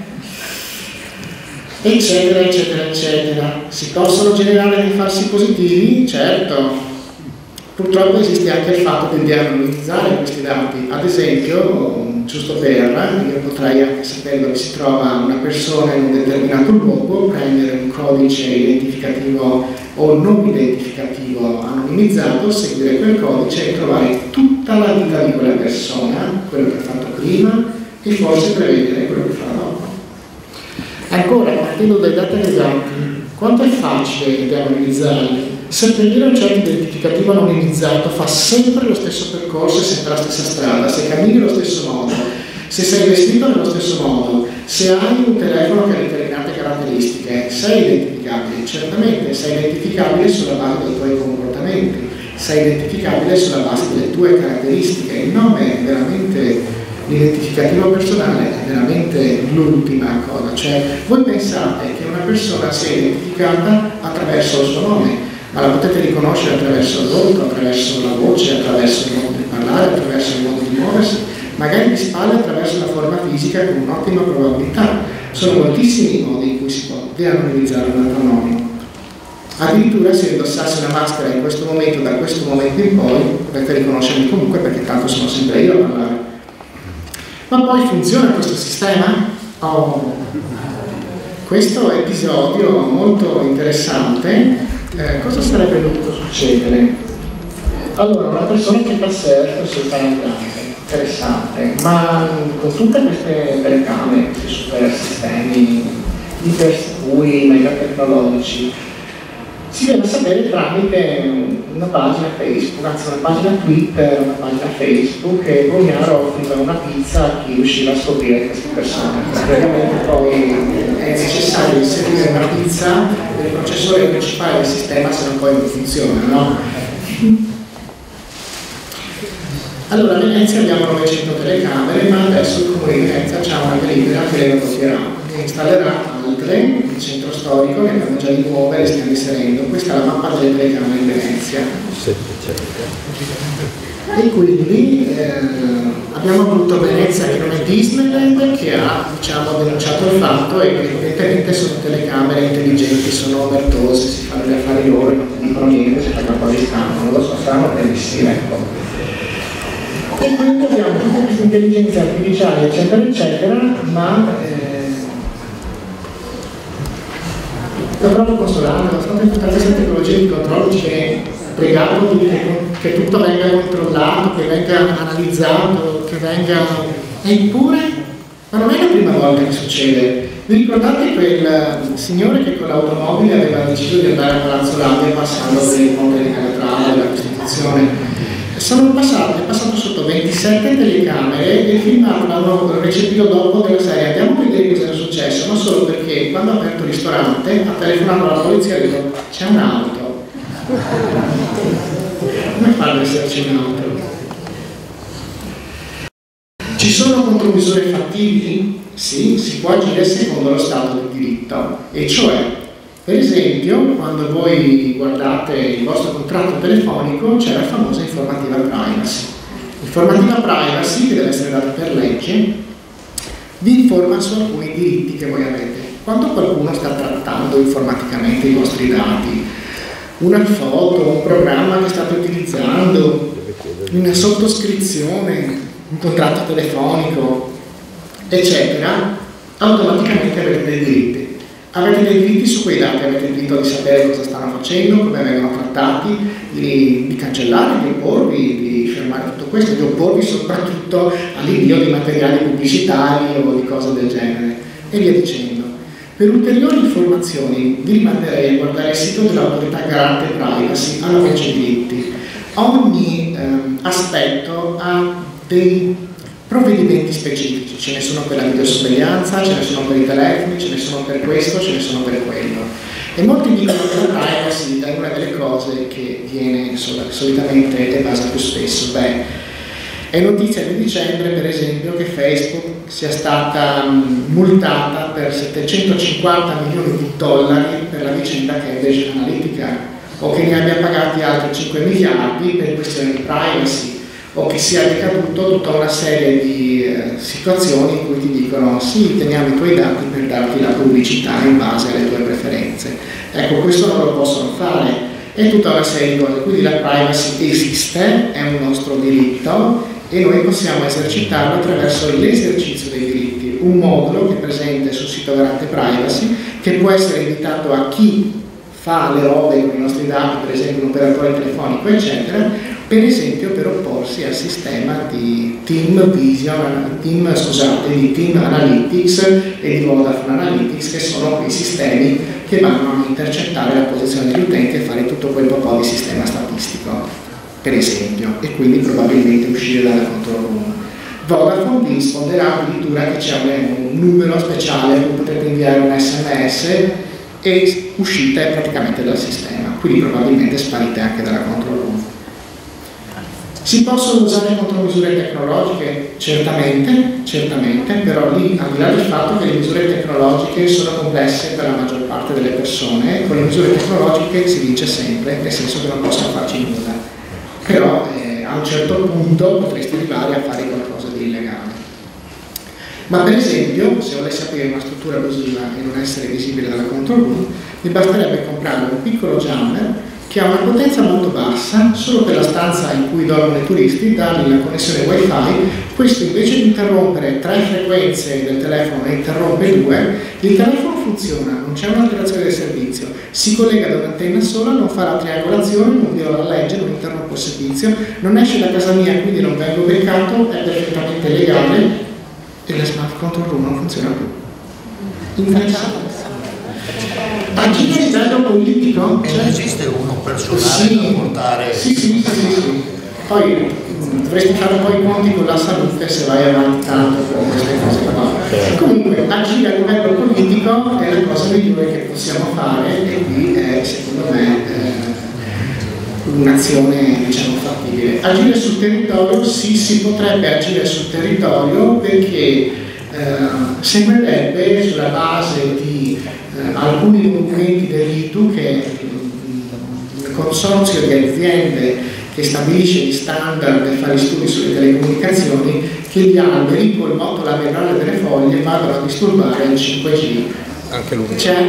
eccetera, eccetera, eccetera. Si possono generare dei falsi positivi? Certo. Purtroppo esiste anche il fatto di anonimizzare questi dati. Ad esempio, giusto per, io potrei anche sapere dove si trova una persona in un determinato luogo, prendere un codice identificativo o non identificativo anonimizzato, seguire quel codice e trovare tutta la vita di quella persona, quello che ha fatto prima, e forse prevedere quello che farà dopo. Ancora, partendo dai dati aggregati, quanto è facile deanonimizzarli? Se per dire un certo identificativo anonimizzato fa sempre lo stesso percorso e sempre la stessa strada, se cammini nello stesso modo, se sei vestito nello stesso modo, se hai un telefono che ha determinate caratteristiche, sei identificabile, certamente sei identificabile sulla base dei tuoi comportamenti, sei identificabile sulla base delle tue caratteristiche. Il nome è veramente, l'identificativo personale è veramente l'ultima cosa, cioè voi pensate che una persona sia identificata attraverso il suo nome, ma la potete riconoscere attraverso il volto, attraverso la voce, attraverso il modo di parlare, attraverso il modo di muoversi, magari di spalle attraverso la forma fisica con un'ottima probabilità. Sono moltissimi i modi in cui si può deanonimizzare un altro nome. Addirittura se indossassi una maschera in questo momento, da questo momento in poi, potete riconoscermi comunque perché tanto sono sempre io a parlare. Ma poi funziona questo sistema? Oh. Questo episodio molto interessante. Eh, cosa sarebbe dovuto succedere? Allora, una persona che fa surf sul canale grande, interessante, ma con tutte queste telecamere, questi super sistemi ipersicuri, mega tecnologici, si viene a sapere tramite una pagina Facebook, anzi una pagina Twitter, una pagina Facebook, e Bognaro offriva una pizza a chi riusciva a scoprire queste persone. Praticamente poi è necessario inserire una pizza nel processore principale del sistema, se no poi non funziona, no? Allora, a Venezia abbiamo novecento telecamere, ma adesso il Comune di Venezia ha una delibera che le toglierà e installerà altre in centro storico, ne abbiamo già di nuove, le stiamo inserendo. Questa è la mappa delle telecamere in Venezia. E quindi eh, abbiamo avuto Venezia che non è Disneyland, che ha, diciamo, denunciato il fatto, e che evidentemente sono telecamere intelligenti, sono omertose, si fanno gli affari loro, non dicono niente, si fanno un po' di scambio, non lo so, stanno bellissime, ecco. E quindi abbiamo tutte queste intelligenze artificiali, eccetera, eccetera, ma eh, lo proprio consolato, tutte queste tecnologie di controllo ci viene pregato di che, che tutto venga controllato, che venga analizzato, che venga... Eppure, ma non è la prima volta che succede. Vi ricordate quel signore che con l'automobile aveva deciso di andare a Palazzo Labia passando per il ponte di Calatrava della Costituzione? Sono passate, è passato sotto ventisette telecamere e il filmato l'hanno recepito dopo della serie. Andiamo a vedere cosa era successo, ma solo perché quando ha aperto il ristorante ha telefonato alla polizia e ha detto c'è un'auto. Come fa ad esserci un'auto? Ci sono contromisure fattibili? Sì, si può agire secondo lo Stato del diritto, e cioè, per esempio, quando voi guardate il vostro contratto telefonico c'è la famosa informativa privacy. L'informativa privacy, che deve essere data per legge, vi informa su alcuni diritti che voi avete. Quando qualcuno sta trattando informaticamente i vostri dati, una foto, un programma che state utilizzando, una sottoscrizione, un contratto telefonico, eccetera, automaticamente avete dei diritti. Avete dei diritti su quei dati, avete il diritto di sapere cosa stanno facendo, come vengono trattati, di, di cancellare, di opporvi, di fermare tutto questo, di opporvi soprattutto all'invio di materiali pubblicitari o di cose del genere, e via dicendo. Per ulteriori informazioni vi rimanderei a guardare il sito dell'autorità garante privacy, hanno invece diritti. Ogni ehm, aspetto ha dei provvedimenti specifici, ce ne sono per la videosorveglianza, ce ne sono per i telefoni, ce ne sono per questo, ce ne sono per quello. E molti dicono che la privacy è una delle cose che viene solitamente evasa più spesso. Beh, è notizia di dicembre, per esempio, che Facebook sia stata multata per settecentocinquanta milioni di dollari per la vicenda Cambridge Analytica, o che ne abbia pagati altri cinque miliardi per questioni di privacy, o che sia decaduto tutta una serie di eh, situazioni in cui ti dicono sì, teniamo i tuoi dati per darti la pubblicità in base alle tue preferenze. Ecco, questo non lo possono fare, è tutta una serie di cose, quindi la privacy esiste, è un nostro diritto e noi possiamo esercitarlo attraverso l'esercizio dei diritti, un modulo che è presente sul sito Garante Privacy, che può essere invitato a chi fa le robe con i nostri dati, per esempio un operatore telefonico, eccetera, per esempio per opporsi al sistema di Team Vision, team, scusate, di Team Analytics e di Vodafone Analytics, che sono quei sistemi che vanno a intercettare la posizione degli utenti e fare tutto quel po' di sistema statistico, per esempio, e quindi probabilmente uscire dalla control room. Vodafone vi risponderà addirittura che c'è un numero speciale a cui potrete inviare un sms e uscite praticamente dal sistema, quindi probabilmente sparite anche dalla control room. Si possono usare contromisure tecnologiche? Certamente, certamente, però lì, al di là del fatto che le misure tecnologiche sono complesse per la maggior parte delle persone, con le misure tecnologiche si vince sempre, nel senso che non possono farci nulla. Però eh, a un certo punto potresti arrivare a fare qualcosa di illegale. Ma per esempio, se volessi aprire una struttura abusiva e non essere visibile dalla control room, mi basterebbe comprare un piccolo jammer che ha una potenza molto bassa, solo per la stanza in cui dormono i turisti, dargli la connessione wifi, questo invece di interrompere tre frequenze del telefono ne interrompe due, il telefono funziona, non c'è un'alterazione del servizio, si collega da un'antenna sola, non fa la triangolazione, non viola la legge, non interrompe il servizio, non esce da casa mia, quindi non vengo beccato, è perfettamente legale e la smart control room non funziona più. Interessante. Agire a livello politico?
E non esiste uno personale
sì,
da portare?
Sì, sì, sì, sì. Poi mh, dovresti fare un po' i conti con la salute se vai avanti tanto con queste cose qua. Comunque, agire a livello politico è la cosa migliore che possiamo fare e qui è, secondo me, eh, un'azione, diciamo, fattibile. Agire sul territorio, sì, si potrebbe agire sul territorio perché eh, sembrerebbe sulla base di eh, alcuni documenti dell'I T U che è il consorzio di aziende che stabilisce gli standard per fare studi sulle telecomunicazioni, che gli alberi col motto laterale delle foglie vadano a disturbare il cinque G.
Anche lui.
C'è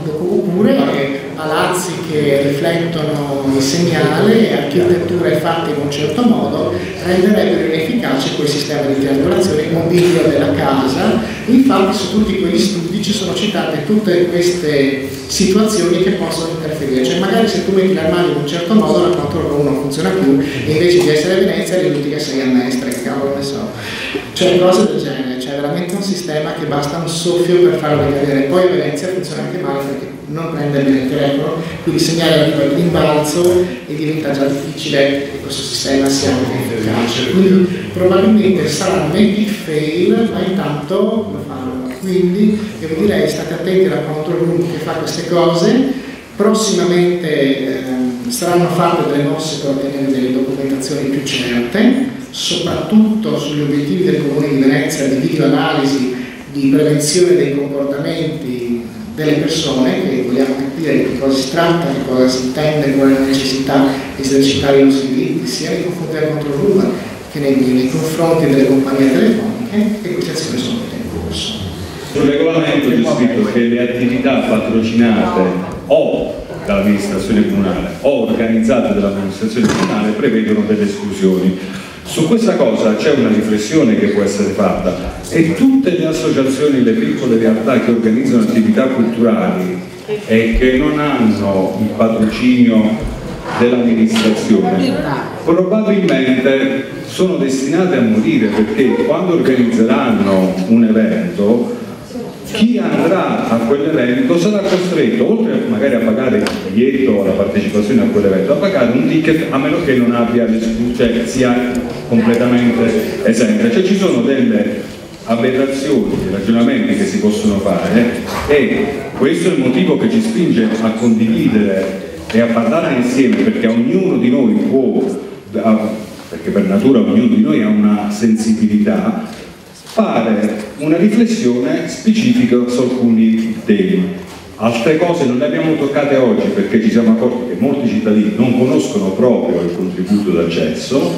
oppure palazzi che riflettono il segnale e architetture fatte in un certo modo renderebbero inefficace quel sistema di triangolazione mobilio della casa. Infatti su tutti quegli studi ci sono citate tutte queste situazioni che possono interferire, cioè magari se tu metti l'armadio in un certo modo la control room non funziona più e invece di essere a Venezia risulti che sei a Mestre, che cavolo ne so, cioè cose del genere. C'è veramente un sistema che basta un soffio per farlo ricadere. Poi a Venezia funziona anche male perché non prende bene il telefono, quindi il segnale arriva all'imbalzo e diventa già difficile che questo sistema sia anche efficace. Quindi probabilmente sarà un epic fail, ma intanto lo fanno. Quindi io vi direi state attenti alla control room che fa queste cose. Prossimamente eh, saranno fatte delle mosse per ottenere delle documentazioni più certe, soprattutto sugli obiettivi del Comune di Venezia di videoanalisi, di prevenzione dei comportamenti delle persone, che vogliamo capire di che cosa si tratta, di cosa si intende, qual è la necessità di esercitare i nostri diritti sia nei confronti della control room che nei, nei confronti delle compagnie telefoniche, e queste azioni sono tutte in corso.
Sul regolamento c'è scritto che le attività patrocinate o dall'amministrazione comunale o organizzate dall'amministrazione comunale prevedono delle esclusioni. Su questa cosa c'è una riflessione che può essere fatta, e tutte le associazioni, le piccole realtà che organizzano attività culturali e che non hanno il patrocinio dell'amministrazione probabilmente sono destinate a morire, perché quando organizzeranno un evento chi andrà a quell'evento sarà costretto, oltre magari a pagare il biglietto o la partecipazione a quell'evento, a pagare un ticket, a meno che non abbia, cioè sia completamente esente. Cioè ci sono delle aberrazioni, dei ragionamenti che si possono fare, e questo è il motivo che ci spinge a condividere e a parlare insieme, perché ognuno di noi può, perché per natura ognuno di noi ha una sensibilità, fare una riflessione specifica su alcuni temi. Altre cose non le abbiamo toccate oggi perché ci siamo accorti che molti cittadini non conoscono proprio il contributo d'accesso.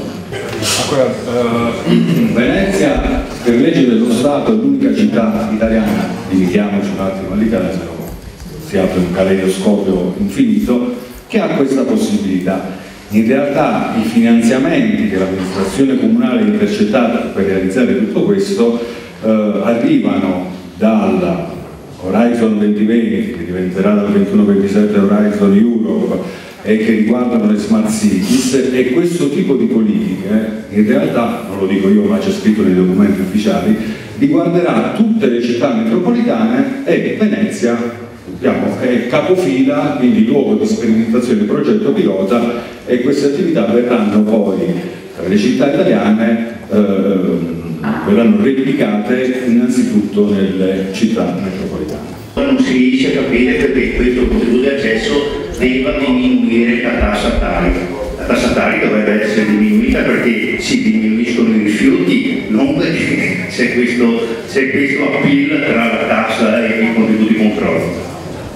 Venezia, per legge dello Stato, è l'unica città italiana, limitiamoci un attimo all'Italia, se no si apre un caleidoscopio infinito, che ha questa possibilità. In realtà i finanziamenti che l'amministrazione comunale ha intercettato per realizzare tutto questo eh, arrivano dal Horizon duemilaventi, che diventerà dal ventuno ventisette Horizon Europe, e che riguardano le smart cities, e questo tipo di politiche, in realtà, non lo dico io ma c'è scritto nei documenti ufficiali, riguarderà tutte le città metropolitane, e Venezia è capofila, quindi luogo di sperimentazione, progetto pilota, e queste attività verranno poi, le città italiane eh, verranno replicate innanzitutto nelle città metropolitane.
Non si riesce a capire perché questo contributo di accesso debba diminuire la tassa tarica. La tassa tarica dovrebbe essere diminuita perché si diminuiscono i rifiuti, non perché c'è questo, c'è questo appeal tra la tassa e i contributi di controllo.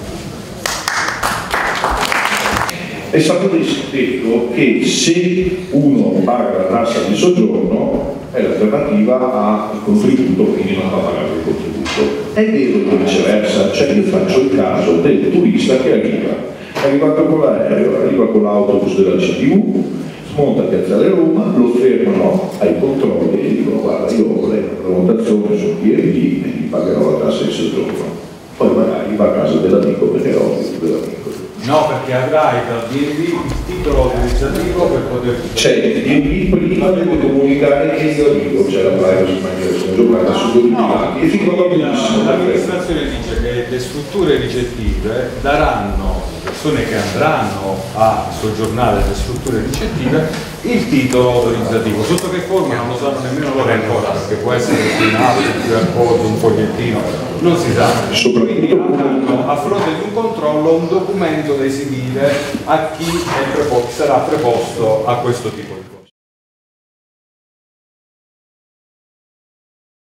È stato detto che se uno paga la tassa di soggiorno è l'alternativa al contributo, quindi non va a pagare il contributo. È vero che viceversa, cioè io faccio il caso del turista che arriva, è arrivato con l'aereo, arriva con l'autobus della C T V, smonta a Piazzale Roma, lo fermano ai controlli e dicono guarda io vorrei una prenotazione su P R D e gli pagherò la tassa di soggiorno. Poi magari va a casa dell'amico perché è ovvio dell'amico.
No, perché avrai dal D N B il titolo autorizzativo per poter...
Cioè, il D N B prima deve comunicare che io arrivo, cioè la privacy manager, sono giocata su due
No,
e fino a
l'amministrazione dice che le strutture ricettive daranno, persone che andranno a soggiornare nelle strutture ricettive, il titolo autorizzativo. Sotto che forma non lo sanno nemmeno loro ancora, perché può essere un app, un Q R code, un fogliettino, non si sa. Quindi avranno a fronte di un controllo un documento da esibire a chi è preposto, sarà preposto a questo tipo di